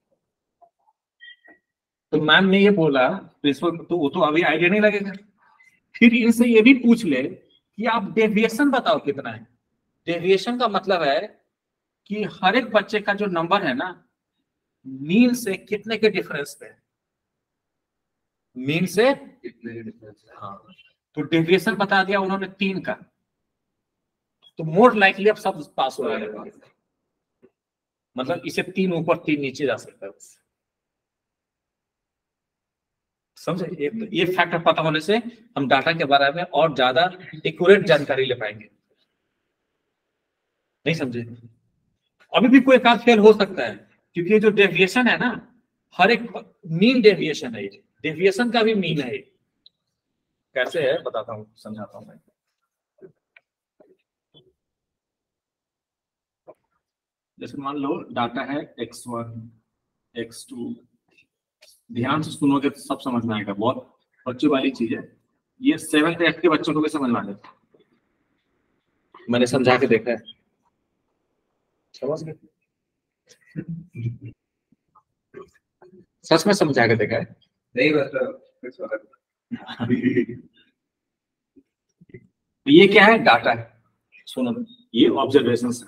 तो मैम ने ये बोला प्रिंसिपल, तो वो तो अभी आइडिया नहीं लगेगा। फिर इनसे ये भी पूछ ले कि आप डेविएशन बताओ कितना है। डेविएशन का मतलब है कि हर एक बच्चे का जो नंबर है ना, मीन से कितने के डिफरेंस पे है, मीन से कितने डिफरेंस है? हाँ, तो डेविएशन बता दिया उन्होंने तीन का, तो मोर लाइकली अब सब पास हो जाएगा। मतलब इसे तीन ऊपर तीन नीचे जा सकता है, समझे? ये, ये फैक्टर पता होने से हम डाटा के बारे में और ज्यादा एक्यूरेट जानकारी ले पाएंगे। नहीं समझे? अभी भी कोई काज फेल हो सकता है, क्योंकि ये जो डेविएशन है ना, हर एक मीन डेविएशन है, ये डेविएशन का भी मीन है। कैसे है बताता हूँ, समझाता हूँ मैं। जैसे मान लो डाटा है एक्स वन एक्स टू, ध्यान से सुनोगे तो सब समझ में आएगा, बहुत बच्चों वाली चीज है ये। सेवंथ एट के बच्चों को भी समझ में आ जाता है, मैंने समझा के देखा है, समझ गए? सच में समझा के देखा है। नहीं बता। ये क्या है? डाटा है, सुनो, ये ऑब्जर्वेशन है,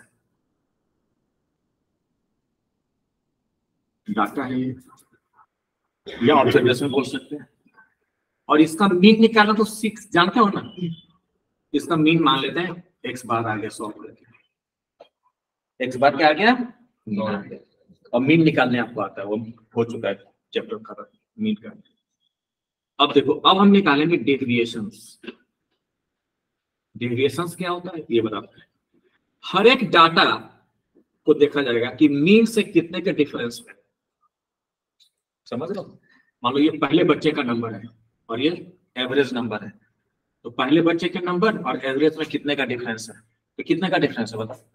डाटा है ये, या ऑब्जर्वेशन बोल सकते हैं। और इसका मीन निकालना तो सिक्स जानते हो ना, इसका मीन मान लेते हैं एक्स बार आ गया सौ, एक्स बार क्या आ गया नौ, और मीन निकालने आपको आता है, वो हो चुका है चैप्टर खत्म मीन का। अब देखो, अब हम निकालेंगे डेविएशंस। डेविएशंस क्या होता है ये बताते हैं। हर एक डाटा को देखा जाएगा कि मीन से कितने के डिफरेंस में, समझ रहे हो? मान लो ये पहले बच्चे का नंबर है और ये एवरेज नंबर है, तो पहले बच्चे के नंबर और एवरेज में कितने का डिफरेंस है, तो कितने का डिफरेंस है बताओ?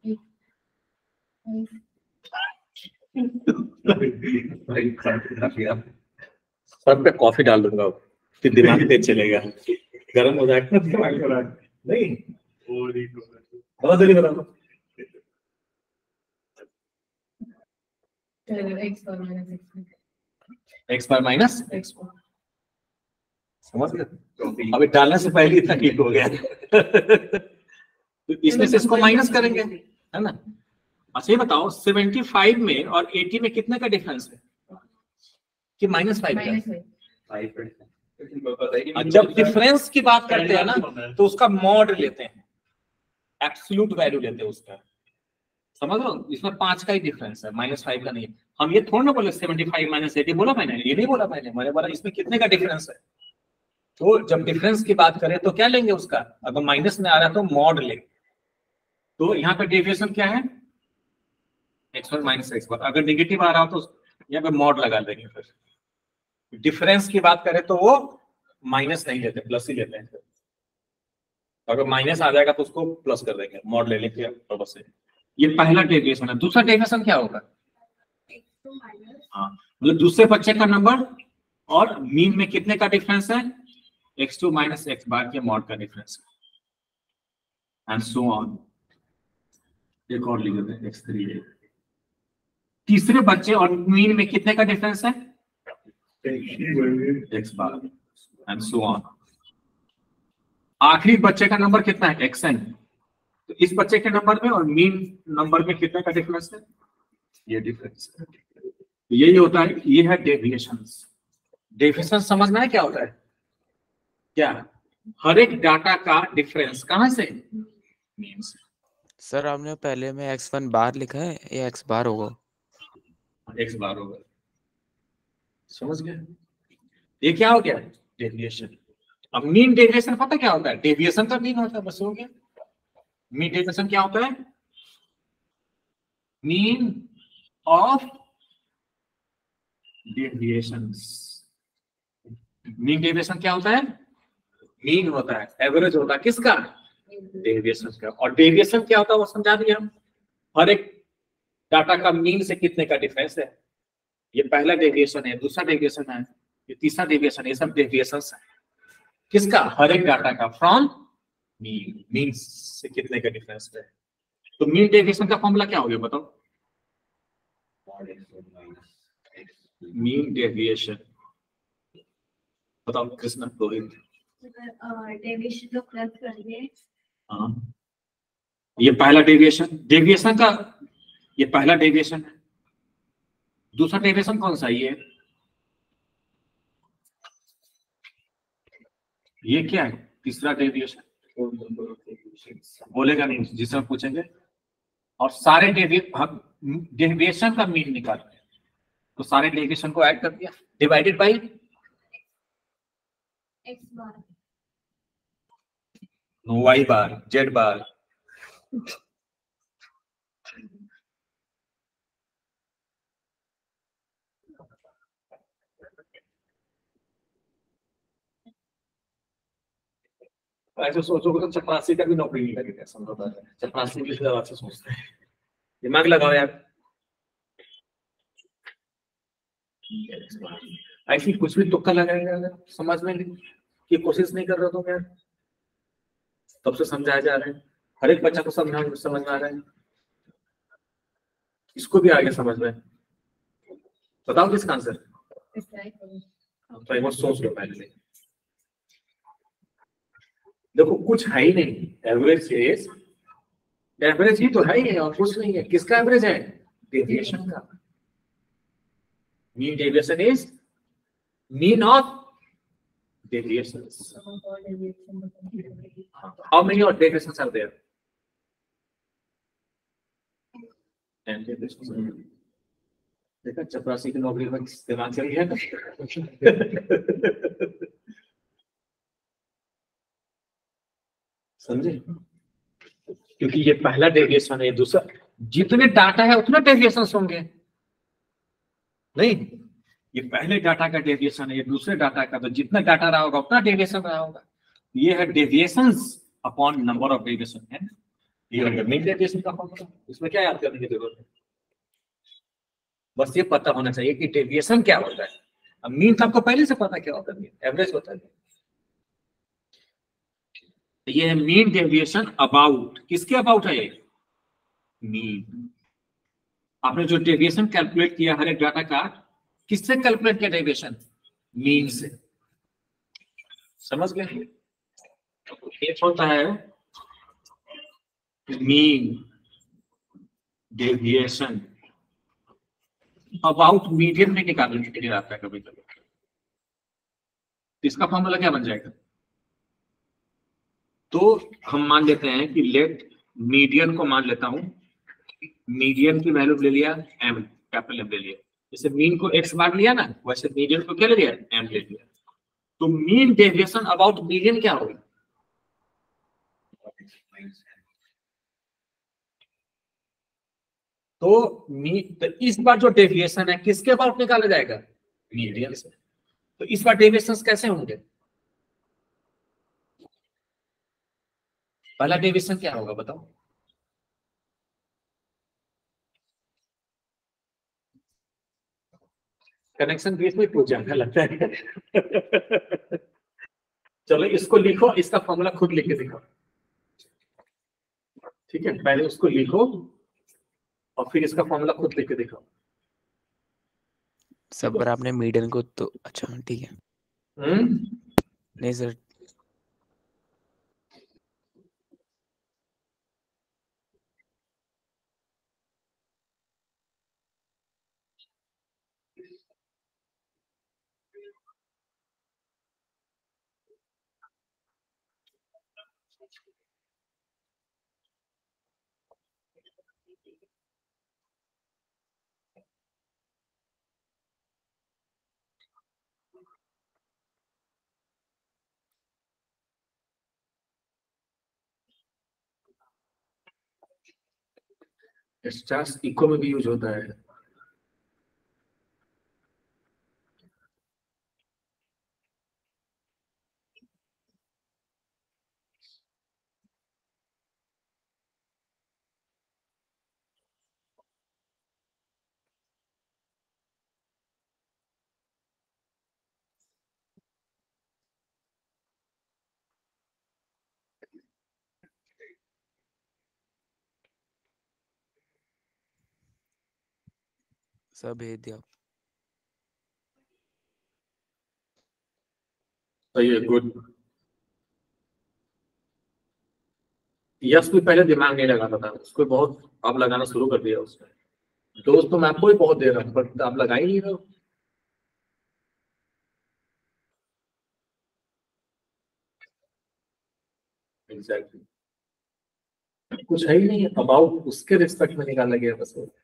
सब पे कॉफी डाल दूंगा, फिर दिमाग तेज चलेगा, गर्म हो जाएगा दिमाग खराब नहीं। बहुत जल्दी बता दो। एक्स पर minus x x bar minus x पर समझ गए? अभी डालने से पहले इतना ठीक हो गया। तो इसमें से इसको माइनस करेंगे, है ना? अच्छा ये बताओ, सेवेंटी फाइव में और अस्सी में कितने का डिफरेंस है, कि माइनस फाइव का? माइनस और जब डिफरेंस की बात करते हैं ना, तो उसका मॉड लेते हैं, एब्सोल्यूट वैल्यू लेते हैं उसका, समझ लो? इसमें पांच का ही डिफरेंस है, माइनस फाइव का नहीं। हम ये थोड़ा ना बोले सेवेंटी फाइव माइनस एटी, बोला मैंने? ये नहीं बोला मैंने, मैंने बोला इसमें कितने का डिफरेंस है। तो जब डिफरेंस की बात करें तो क्या लेंगे उसका, अगर माइनस में आ रहा है तो मॉड लेंगे। तो यहाँ पे डेविएशन क्या है, x one minus x one. अगर नेगेटिव आ रहा हो तो यहाँ पे मॉड लगा देंगे। फिर डिफरेंस की बात करें तो वो माइनस नहीं लेते, प्लस ही लेते हैं। अगर माइनस आ जाएगा तो उसको प्लस कर देंगे, मॉड लेने के पर्पस से। ये पहला डेविएशन है। दूसरा डेविएशन क्या होगा? हाँ, मतलब दूसरे बच्चे का नंबर और मीन में कितने का डिफरेंस है, x two minus x bar के मॉड का डिफरेंस है, एंड सो ऑन। एक और लिख देते हैं, एक्स थ्री। तीसरे बच्चे और मीन में कितने का डिफरेंस है, x bar and so on. आखिरी बच्चे का नंबर कितना है, एक्स एन। तो इस बच्चे के नंबर में और मीन नंबर में कितने का डिफरेंस है, ये डिफरेंस है। तो यही होता है, ये है डेविएशन। डेविएशन समझना है क्या होता है, क्या हर एक डाटा का डिफरेंस कहां से, मीन से। सर आपने पहले में एक्स वन बार लिखा है या एक्स बार होगा? एक्स बार होगा, समझ गए। ये क्या हो गया, डेविएशन। अब मीन डेविएशन पता क्या होता है, डेविएशन का मीन होता है, बस हो गया। मीन डेविएशन क्या होता है, mean of deviations. Mean deviation क्या होता है, मीन होता है, एवरेज होता है किसका, डेविएशन का। और डेविएशन क्या होता है वो समझा दिया हम, हर एक डाटा का मीन से कितने का डिफरेंस है। ये पहला डेविएशन है, दूसरा डेविएशन है, ये तीसरा डेविएशन है, ये सब डेविएशंस है किसका, हर एक डाटा का, फ्रॉम मीन, मीन से कितने का डिफरेंस है। तो मीन डेविएशन का फॉर्मूला क्या हो गया बताओ, मीन डेविएशन बताओ कृष्ण रोहित। डेविएशन को प्लस करिए। हाँ, ये पहला डेविएशन, डेविएशन का ये पहला डेविएशन है। दूसरा डेविएशन कौन सा, ये ये क्या है, तीसरा डेविएशन बोलेगा नहीं जिससे पूछेंगे। और सारे डेविएशन का मीन निकाल, तो सारे डेविएशन को ऐड कर दिया, divided by x bar, y bar, z bar. ऐसे सोचोगे तो चपरासी का भी नौकरी नहीं लगेगा, समझौता है। चपरासी भी ज्यादा से सोचते हैं, दिमाग लगाओ यार। ऐसी कुछ भी तुक्का लगाएगा अगर समझ में की कोशिश नहीं कर रहे तुम यार, तब से समझाया जा रहा है, हर एक बच्चा को समझा समझ में आ रहा है, इसको भी आगे समझ में। बताओ किसका आंसर, तो एक बार सोच लो पहले। देखो कुछ है ही नहीं, एवरेज इज एवरेज ही तो है ही, और कुछ नहीं है। किसका एवरेज है, डेविएशन का। Mean deviation is mean of deviations. How many of deviations are there, ten deviations. देखा चपरासी की नौकरी में दिमाग चल गया। समझे, क्योंकि ये पहला डेविएशन है, दूसरा, जितने डाटा है उतना डेविएशन होंगे। नहीं, ये पहले डाटा का डेविएशन है, ये दूसरे डाटा का, तो जितना डाटा रहा होगा उतना डेविएशन रहा होगा। ये है deviations upon number of deviation है। ये मीन डेविएशन का फॉर्मूला, इसमें क्या याद करने की जरूरत है, बस ये पता होना चाहिए कि डेविएशन क्या होता है। अब मीन तो आपको पहले से पता क्या होता है, एवरेज होता है। ये है मीन डेविएशन अबाउट, किसके अबाउट है ये, मीन। आपने जो डेविएशन कैलकुलेट किया हर एक डाटा का, किससे कैलकुलेट किया डेविएशन, मीन से। समझ गए, एक होता है मीन डेविएशन अबाउट, मीडियन में निकालने के लिए आता है कभी कभी। इसका फॉर्मूला क्या बन जाएगा, तो हम मान लेते हैं कि लेट मीडियन को मान लेता हूं, मीडियन की वैल्यू ले लिया एम, कैपिटल एम ले लिया। जैसे मीन को एक्स बार लिया ना, वैसे मीडियन को क्या ले लिया, एम ले लिया। तो मीन डेविएशन अबाउट मीडियन क्या होगा, तो मीन, तो इस बार जो डेविएशन है किसके अबाउट निकाला जाएगा, मीडियन से। तो इस बार डेविएशंस कैसे होंगे, पहला डेविएशन क्या होगा बताओ, कनेक्शन बीच में टूट जाने लगता है। चलो इसको लिखो, इसका फॉर्मूला खुद लिख के दिखाओ, ठीक है। पहले उसको लिखो और फिर इसका फॉर्मूला खुद लिख के दिखाओ। सब पर आपने मीडियन को तो अच्छा ठीक है। हम्म नहीं सर, स्टार्स इको में भी यूज होता है। सर भेज दिया। सही है, गुड। यश भी पहले दिमाग नहीं लगाता था, उसको बहुत अब लगाना शुरू कर दिया उसने। दोस्त तो मैं आपको ही बहुत दे रहा हूँ, पर आप लगा ही नहीं रहे हो। एग्जैक्टली, कुछ है ही नहीं, अबाउट उसके रिस्पेक्ट में निकाला गया बस वो।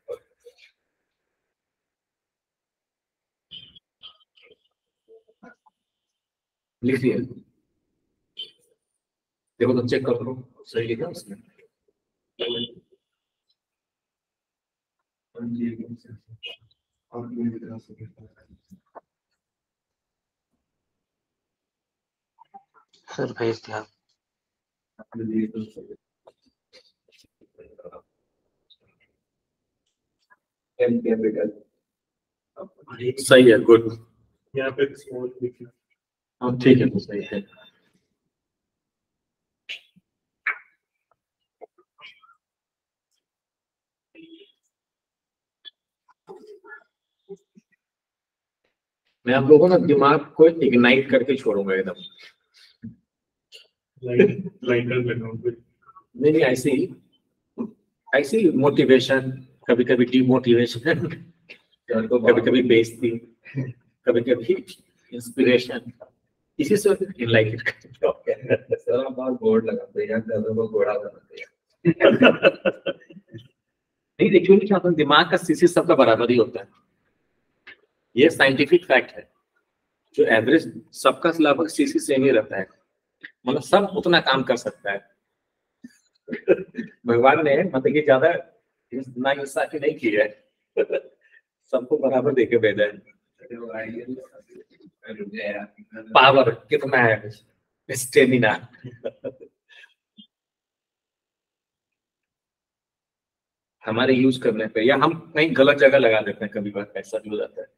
लिखिए, देखो तो चेक कर लो सही लिखा उसने। सर भेज दिया। एम कैपिटल सही है, गुड। यहाँ पे स्मॉल लिखना। हाँ ठीक है, तो सही है। मैं आप लोगों ना दिमाग को इग्नाइट करके छोड़ूंगा एकदम। लाइट लाइटर बैकग्राउंड पे। नहीं नहीं, ऐसे ही ऐसे ही मोटिवेशन, कभी कभी डिमोटिवेशन, कभी कभी बेइज्जती, कभी कभी इंस्पिरेशन, इसी से इनलाइट सर आप बहुत बोर्ड लगाते हैं यार, चलो को घोड़ा बनाते हैं। नहीं, एक्चुअली क्या होता है, दिमाग का सीसी सबका बराबर ही होता है। ये साइंटिफिक फैक्ट है। जो एवरेज सबका लगभग सीसी सेम ही रहता है, मतलब सब उतना काम कर सकता है। भगवान ने मतलब कि ज्यादा ना इंसाफी नहीं की है, सबको बराबर देके भेजा है। पावर कितना है, स्टेमिना। हमारे यूज करने पे, या हम कहीं गलत जगह लगा देते हैं, कभी बार ऐसा भी हो जाता है।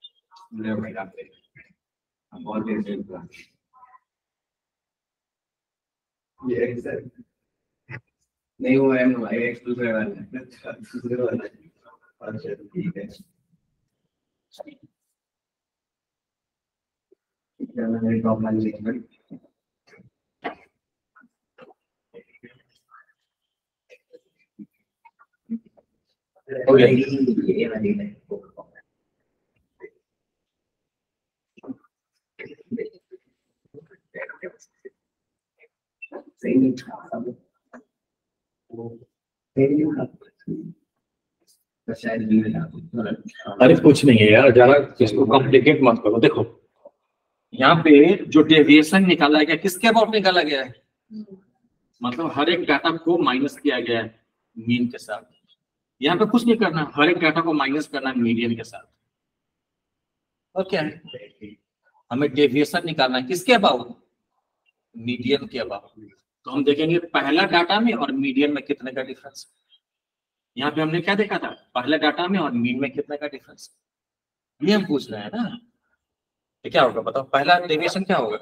नहीं वो है हमारे एक दूसरे वाला दूसरे वाला। अच्छा ठीक है, क्या मैंने टॉप लाइन लिखा है। हो गया। ये वाली है। सही नहीं था तो शायद नहीं मिला। अरे कुछ नहीं है यार, ज्यादा इसको कॉम्प्लिकेट मत करो। देखो यहाँ पे जो डेविएशन निकाला गया, किसके अबाउट निकाला गया है, मतलब हर एक डाटा को माइनस किया गया है मीन के साथ। यहाँ पे कुछ नहीं करना, हर एक डाटा को माइनस करना है मीडियन के साथ। और क्या है, हमें डेविएशन निकालना है किसके अबाउट, मीडियन के अबाउट। तो हम देखेंगे पहला डाटा में और मीडियन में कितने का डिफरेंस। यहाँ पे हमने क्या देखा था, पहले डाटा में और मीन में कितने का डिफरेंस, ये हम पूछ रहे हैं ना। तो क्या होगा बताओ, पहला डेविएशन क्या होगा,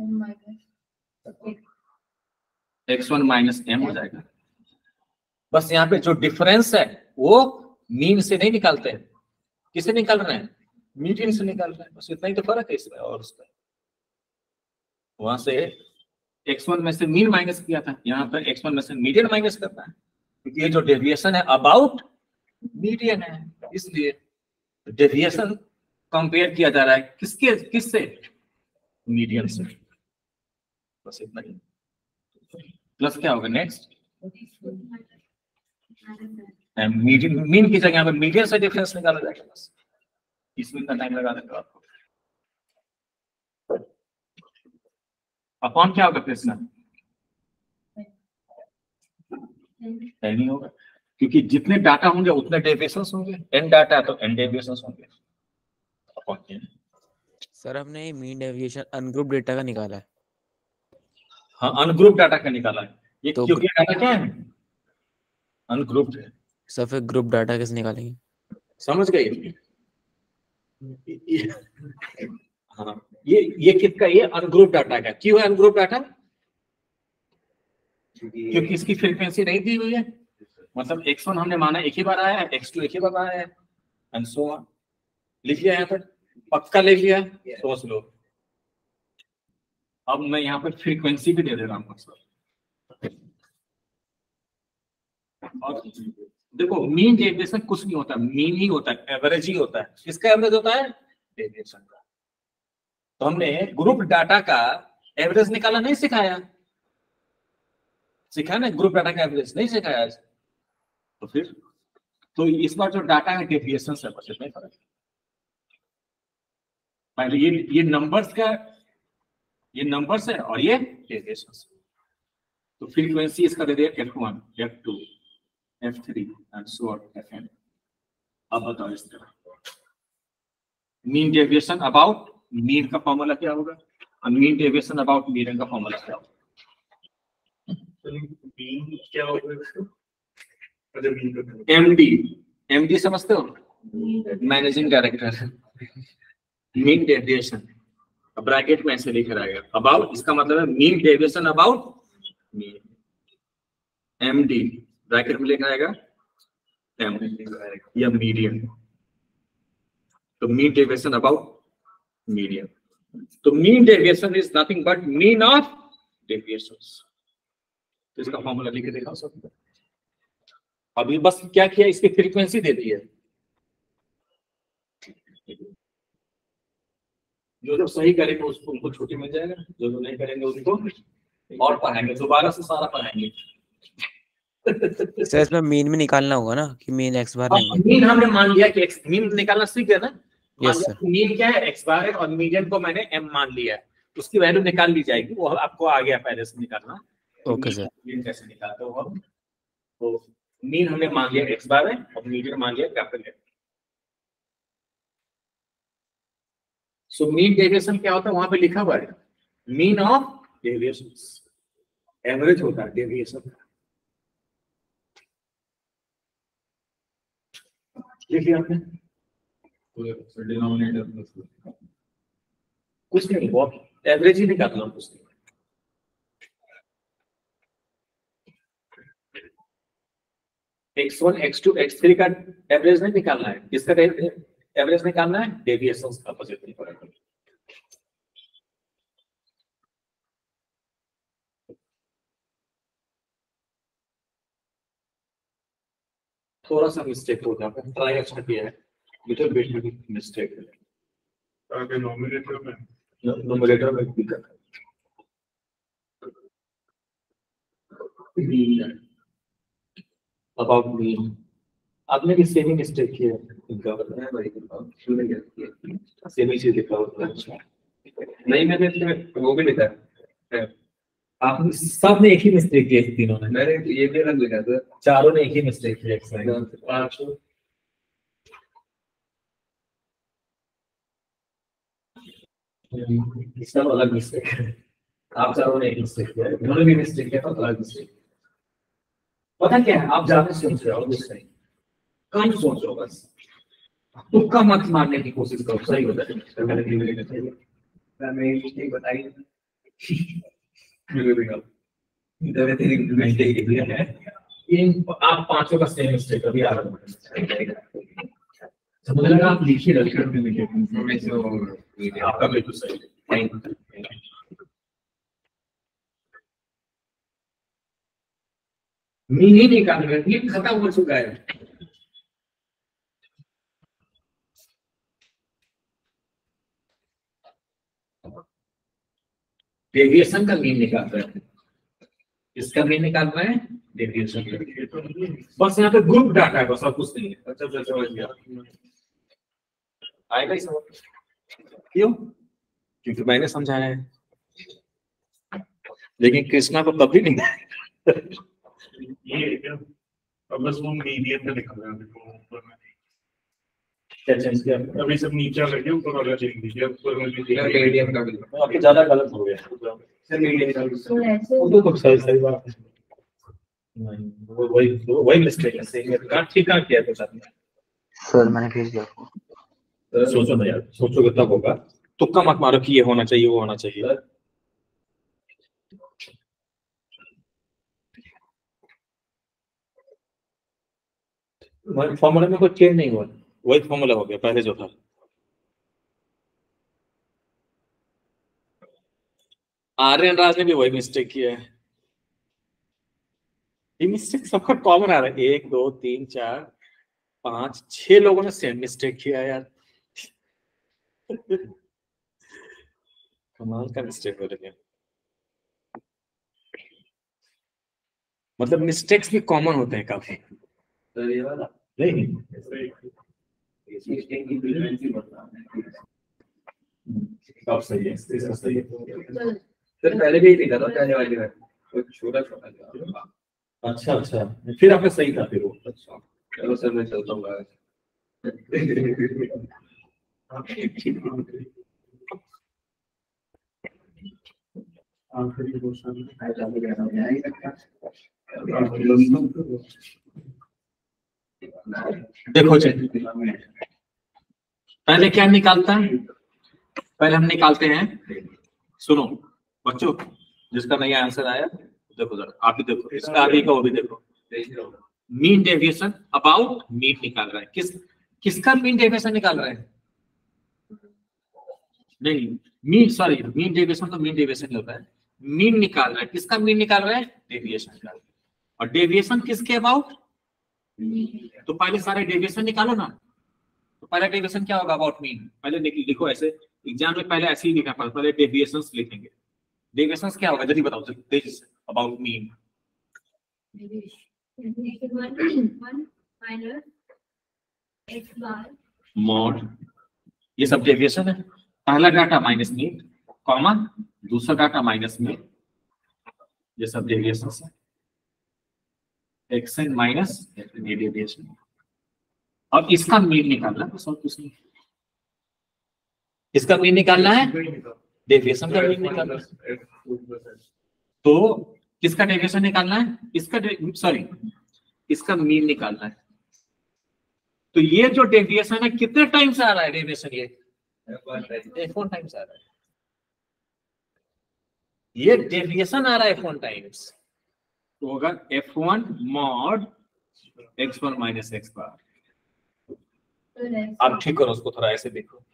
एक्स वन माइनस एम हो जाएगा। बस यहाँ पे जो डिफरेंस है वो मीन से नहीं निकालते हैं, किसे निकाल रहे हैं, मीडियन से निकाल रहा है, बस इतना ही तो फर्क है इसमें और उसका। वहां से एक्स वन में से मीन माइनस किया था, यहाँ पर एक्स वन में से मीडियन माइनस करना है, क्योंकि ये जो डेविएशन है अबाउट मीडियन है, इसलिए डेविएशन कंपेयर किया जा रहा है किसके किससे, मीडियन से। बस इतना ही, प्लस क्या होगा नेक्स्ट, मीडियन, मीन की जगह पर मीडियन से डिफरेंस निकाला जाएगा, बस इसमें इतना टाइम लगा देगा आपको। अपॉन क्या होगा प्रश्न, नहीं होगा, क्योंकि जितने डाटा होंगे उतने डेविएशंस होंगे, एन डाटा तो एन डेविएशंस होंगे। अपॉन क्या, सर हमने मीन डेविएशन अनग्रुप डेटा का निकाला है। हाँ अनग्रुप डाटा का निकाला है, ये तो क्योंकि डाटा क्या है, अनग्रुप्ड है। सर फिर ग्रुप डाटा कैसे निकालेंगे? समझ गए, हाँ ये ये किसका, ये अनग्रुप डाटा का। क्यों है अनग्रुप डाटा, क्योंकि इसकी फ्रीक्वेंसी नहीं दी हुई है, मतलब एक्स वन हमने माना एक ही बार आया है, एक्स टू एक ही बार आया है, एंड सो ऑन। लिख लिया यहाँ पर, पक्का लिख लिया, सोच लो। अब मैं यहाँ पर फ्रीक्वेंसी भी दे दे रहा हूँ सर। और देखो मीन डेविएशन कुछ नहीं होता, मीन ही होता है, एवरेज ही होता है। किसका एवरेज होता है, डेविएशन का। तो हमने ग्रुप डाटा का एवरेज निकाला नहीं सिखाया, सिखाया ना, ग्रुप डाटा का एवरेज नहीं सिखाया। तो फिर तो इस बार जो डाटा है डेविएशन से बस इतना ही फर्क है। पहले ये ये नंबर्स का, ये नंबर्स है और ये डेविएशन। तो फ्रीक्वेंसी इसका दे दिया f one, f two, f three and so on f n. अब बताओ इस तरह मीन डेविएशन अबाउट मीन का फॉर्मूला क्या होगा, और मीन डेविएशन अबाउट मीन का फॉर्मूला क्या होगा। मीन क्या होगा इसका, अच्छा मीन का एमडी, एमडी समझते हो, managing director. Mean deviation bracket में ऐसे लिखा रहेगा अबाउट, इसका मतलब है mean deviation about mean. MD bracket में लिखा रहेगा एम या मीडियन, तो मीन डेविएशन अबाउट मीडियन। तो mean deviation is nothing but mean of deviations. तो इसका फॉर्मूला लिख के देखा सब। अभी बस क्या किया, इसकी फ्रीक्वेंसी दे दी है। जो जो सही करेंगे उसको उनको छुट्टी मिल जाएगा, जो जो नहीं करेंगे उनको और पढ़ाएंगे, दोबारा से सारा पढ़ाएंगे। सर इसमें मीन में निकालना होगा ना कि मीन एक्स बार नहीं है। मीन हमने मान लिया कि एक्स, मीन निकालना सीख गया ना। Yes sir. मीन क्या है, एक्स बार है, और मीडियन को मैंने एम मान लिया है, उसकी वैल्यू निकाल ली जाएगी, वो आपको आ गया पहले से निकालना। Okay sir. मीन कैसे निकालते हो हम, तो मीन हमने मान लिया एक्स बार है और मीडियन मान लिया capital f. So mean deviation क्या होता है, वहां पे लिखा हुआ है मीन ऑफ डेविएशन, एवरेज होता है डेविएशन। लिखिए आपने, कुछ नहीं, बहुत एवरेज ही निकालना कुछ नहीं। X one, x two, x three का एवरेज नहीं निकालना है, किसका एवरेज निकालना है, डेविएशंस का पॉजिटिव फर्क। थोड़ा सा मिस्टेक हो जाता है, ट्राई अच्छा किया है, लिटिल बिट मिस्टेक है। आगे नॉमिनेटर में न्यूमरेटर में दिक्कत है। अबाउट मीन आपने भी सेम ही मिस्टेक किया है, इनका बताया भाई, शुरू में क्या किया, सेम ही चीज लिखा होता है। अच्छा नहीं, मैंने इसमें वो भी लिखा है, आप सब ने एक ही मिस्टेक किया है, तीनों ने। मैंने ये भी अलग लिखा था, चारों ने एक ही मिस्टेक किया है। पांच सब अलग मिस्टेक है, आप चारों ने एक मिस्टेक किया है, उन्होंने भी मिस्टेक किया था, अलग मिस्टेक। पता क्या है, आप ज्यादा सोच रहे हो, कुछ नहीं, कम सोच रहे हो, बस तुक्का मत मारने की कोशिश करो, सही होता है। मैंने एक मिस्टेक बताई आप पांचों का सेम मिस्टेक अभी आ रहा है। अच्छा मुझे लगा आप लिखिए लड़के में लिखिए आपका बिल्कुल सही थैंक यू। मीन ही निकाल रहे हैं, खत्म हो चुका है। डेविएशन का मीन निकाल रहे हैं, इसका मीन निकाल रहे हैं, डेविएशन का। बस यहाँ पे ग्रुप डाटा है, बस और कुछ नहीं है। अच्छा अच्छा समझ गया, आएगा ही समझ। क्यों? क्योंकि मैंने समझाया है, लेकिन कृष्णा को कभी नहीं। ये क्या? अब बस वो मीडियन का निकल रहा है देखो ऊपर में। क्या चेंज किया? अभी सब नीचे करके ऊपर वाला चेंज कीजिए, ऊपर में या मीडियम का भी आपके ज्यादा गलत हो गया। सर मीडियम का भी तो ऐसे वो तो सही सही बात है। नहीं वो वही वही मिस्टेक है, सही है। काट ठीक काट किया कुछ आपने। सर मैंने भेज दिया आपको। सोचो ना यार, सोचोगे तब होगा। तुक्का मत मारो कि ये होना चाहिए वो होना चाहिए। फॉर्मूला में कोई चेंज नहीं हुआ, वही फॉर्मूला हो गया पहले जो था। आर्यन राज ने भी वही मिस्टेक किया है। ये मिस्टेक सबका कॉमन आ रहा है, एक दो तीन चार पांच छह लोगों ने सेम मिस्टेक किया है यार। कमाल का मिस्टेक हो रही है। मतलब मिस्टेक्स भी कॉमन होते हैं काफी। सर ये वाला नहीं सिक्सटीन की फ्रीक्वेंसी बता अब सही है, इसका सही है। तो सर पहले भी लिखा था पहले वाली में कुछ छोटा छोटा था। अच्छा अच्छा, फिर आपने सही था फिर वो। अच्छा चलो सर मैं चलता हूँ आज। आखिरी क्वेश्चन देखो जी, पहले क्या निकालता है? पहले हम निकालते हैं, सुनो बच्चों, जिसका नया आंसर आया देखो जरा, आप भी देखो, इसका आगे का वो भी देखो। मीन डेविएशन अबाउट मीन निकाल रहा है, किस किसका मीन डेविएशन निकाल रहा है? नहीं मीन, सॉरी मीन डेविएशन तो मीन डेविएशन ही होता है। मीन निकाल रहा है, किसका मीन निकाल रहा है? डेविएशन का। और डेविएशन किसके अबाउट? तो पहले सारे डेविएशन निकालो ना। तो पहला डेविएशन क्या होगा? About mean. पहले लिखो ऐसे, एग्जाम में पहले ऐसे ही लिखा पड़ता, पहले डेविएशंस लिखेंगे। डेविएशंस क्या होगा जल्दी बताओ तेजी से। अबाउट मीन मॉड, ये सब डेविएशन है। पहला डाटा माइनस मीन कॉमा, दूसरा डाटा माइनस मीन, ये सब डेविएशन है। एक्स एन माइनस ये डेविएशन, और इसका मीन निकालना है, सब कुछ नहीं। इसका मीन निकालना है, डेविएशन का मीन निकालना है। तो किसका डेविएशन निकालना है? इसका सॉरी इसका मीन निकालना है। तो ये जो डेविएशन है कितने टाइम्स आ रहा है डेविएशन? ये एफ वन टाइम्स आ रहा है। ये डेविएशन आ रहा है एफ वन टाइम्स, तो होगा f one mod x one minus x bar. आप ठीक करो उसको, थोड़ा ऐसे देखो।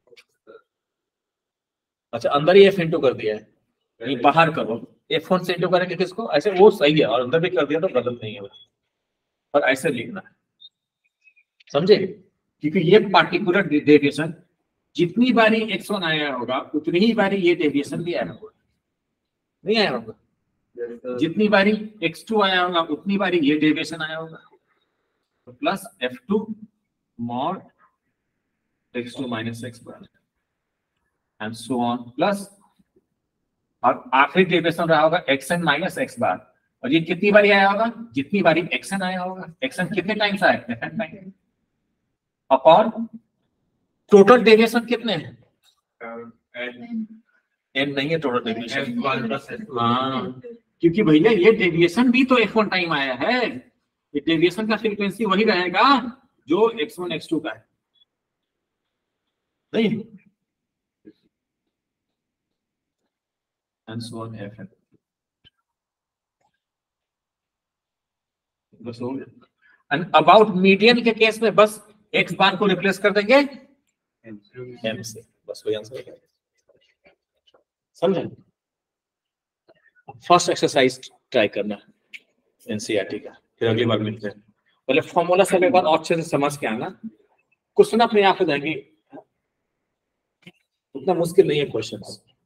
अच्छा अंदर ही एफ इंटू कर दिया है, नहीं बाहर करो। एफ वन से इंटू करेंगे किसको? ऐसे वो सही है, और अंदर भी कर दिया तो गलत नहीं है, और ऐसे लिखना है, समझे? क्योंकि ये पार्टिकुलर डेविएशन जितनी बारी एक्स वन आया होगा उतनी ही बारी ये डेविएशन भी आया होगा, नहीं आया होगा? जितनी बारी एक्स टू आया होगा उतनी बारी ये डेविएशन आया होगा। तो plus F two mod x two minus x bar and so on, plus और आखिरी डेविएशन रहा होगा x n minus x bar. और ये कितनी बारी आया होगा? जितनी बारी एक्स एन आया होगा। एक्स एन कितने टाइम्स आया? F n time. Upon total deviation कितने हैं? एन नहीं है टोटल डेविएशन। हाँ, क्योंकि भैया ये डेविएशन भी तो एफ वन टाइम आया है, ये डेविएशन का फ्रीक्वेंसी वही रहेगा जो एक्स वन एक्स टू का है, नहीं? And so on F N. बस हो गया। And about median के केस में बस एक्स बार को रिप्लेस कर देंगे एम से, बस वही आंसर है। समझे? फर्स्ट एक्सरसाइज ट्राई करना एनसीईआरटी का, फिर अगली बार मिलते हैं। पहले फॉर्मूला सब एक बार अच्छे से समझ के आना, क्वेश्चन अपने आप हो जाएंगे, उतना मुश्किल नहीं है क्वेश्चन।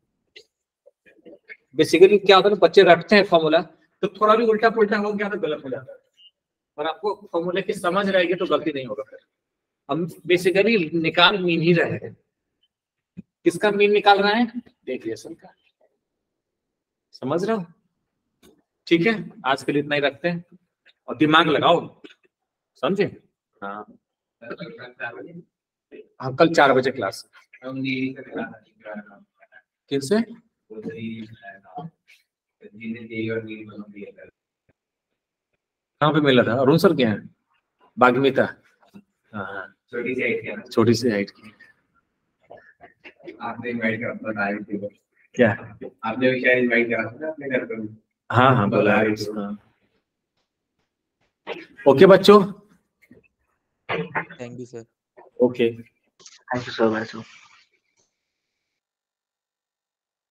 बेसिकली क्या होता है, बच्चे रटते हैं फॉर्मूला, तो थोड़ा भी उल्टा पुल्टा हो गया तो गलत हो जाता है, और आपको फॉर्मूले की समझ रहेगी तो गलती नहीं होगा। फिर हम बेसिकली निकाल मीन ही रहे हैं। किसका मीन निकाल रहे हैं? डेविएशन का। समझ रहे हो? ठीक है, आज के लिए इतना ही रखते हैं और दिमाग लगाओ, समझे? हाँ हाँ, कल चार बजे क्लास। किनसे? कहाँ पे मिला था? अरुण सर क्या है? बागमीता। हाँ, छोटी सी हाइट क्या छोटी सी हाइट की। आपने इनवाइट करा था डायरेक्ट थे क्या? आपने भी शायद इनवाइट करा था अपने घर पर। हाँ हाँ बोला है। हाँ। ओके बच्चों, thank you sir. Okay. Thank you so much.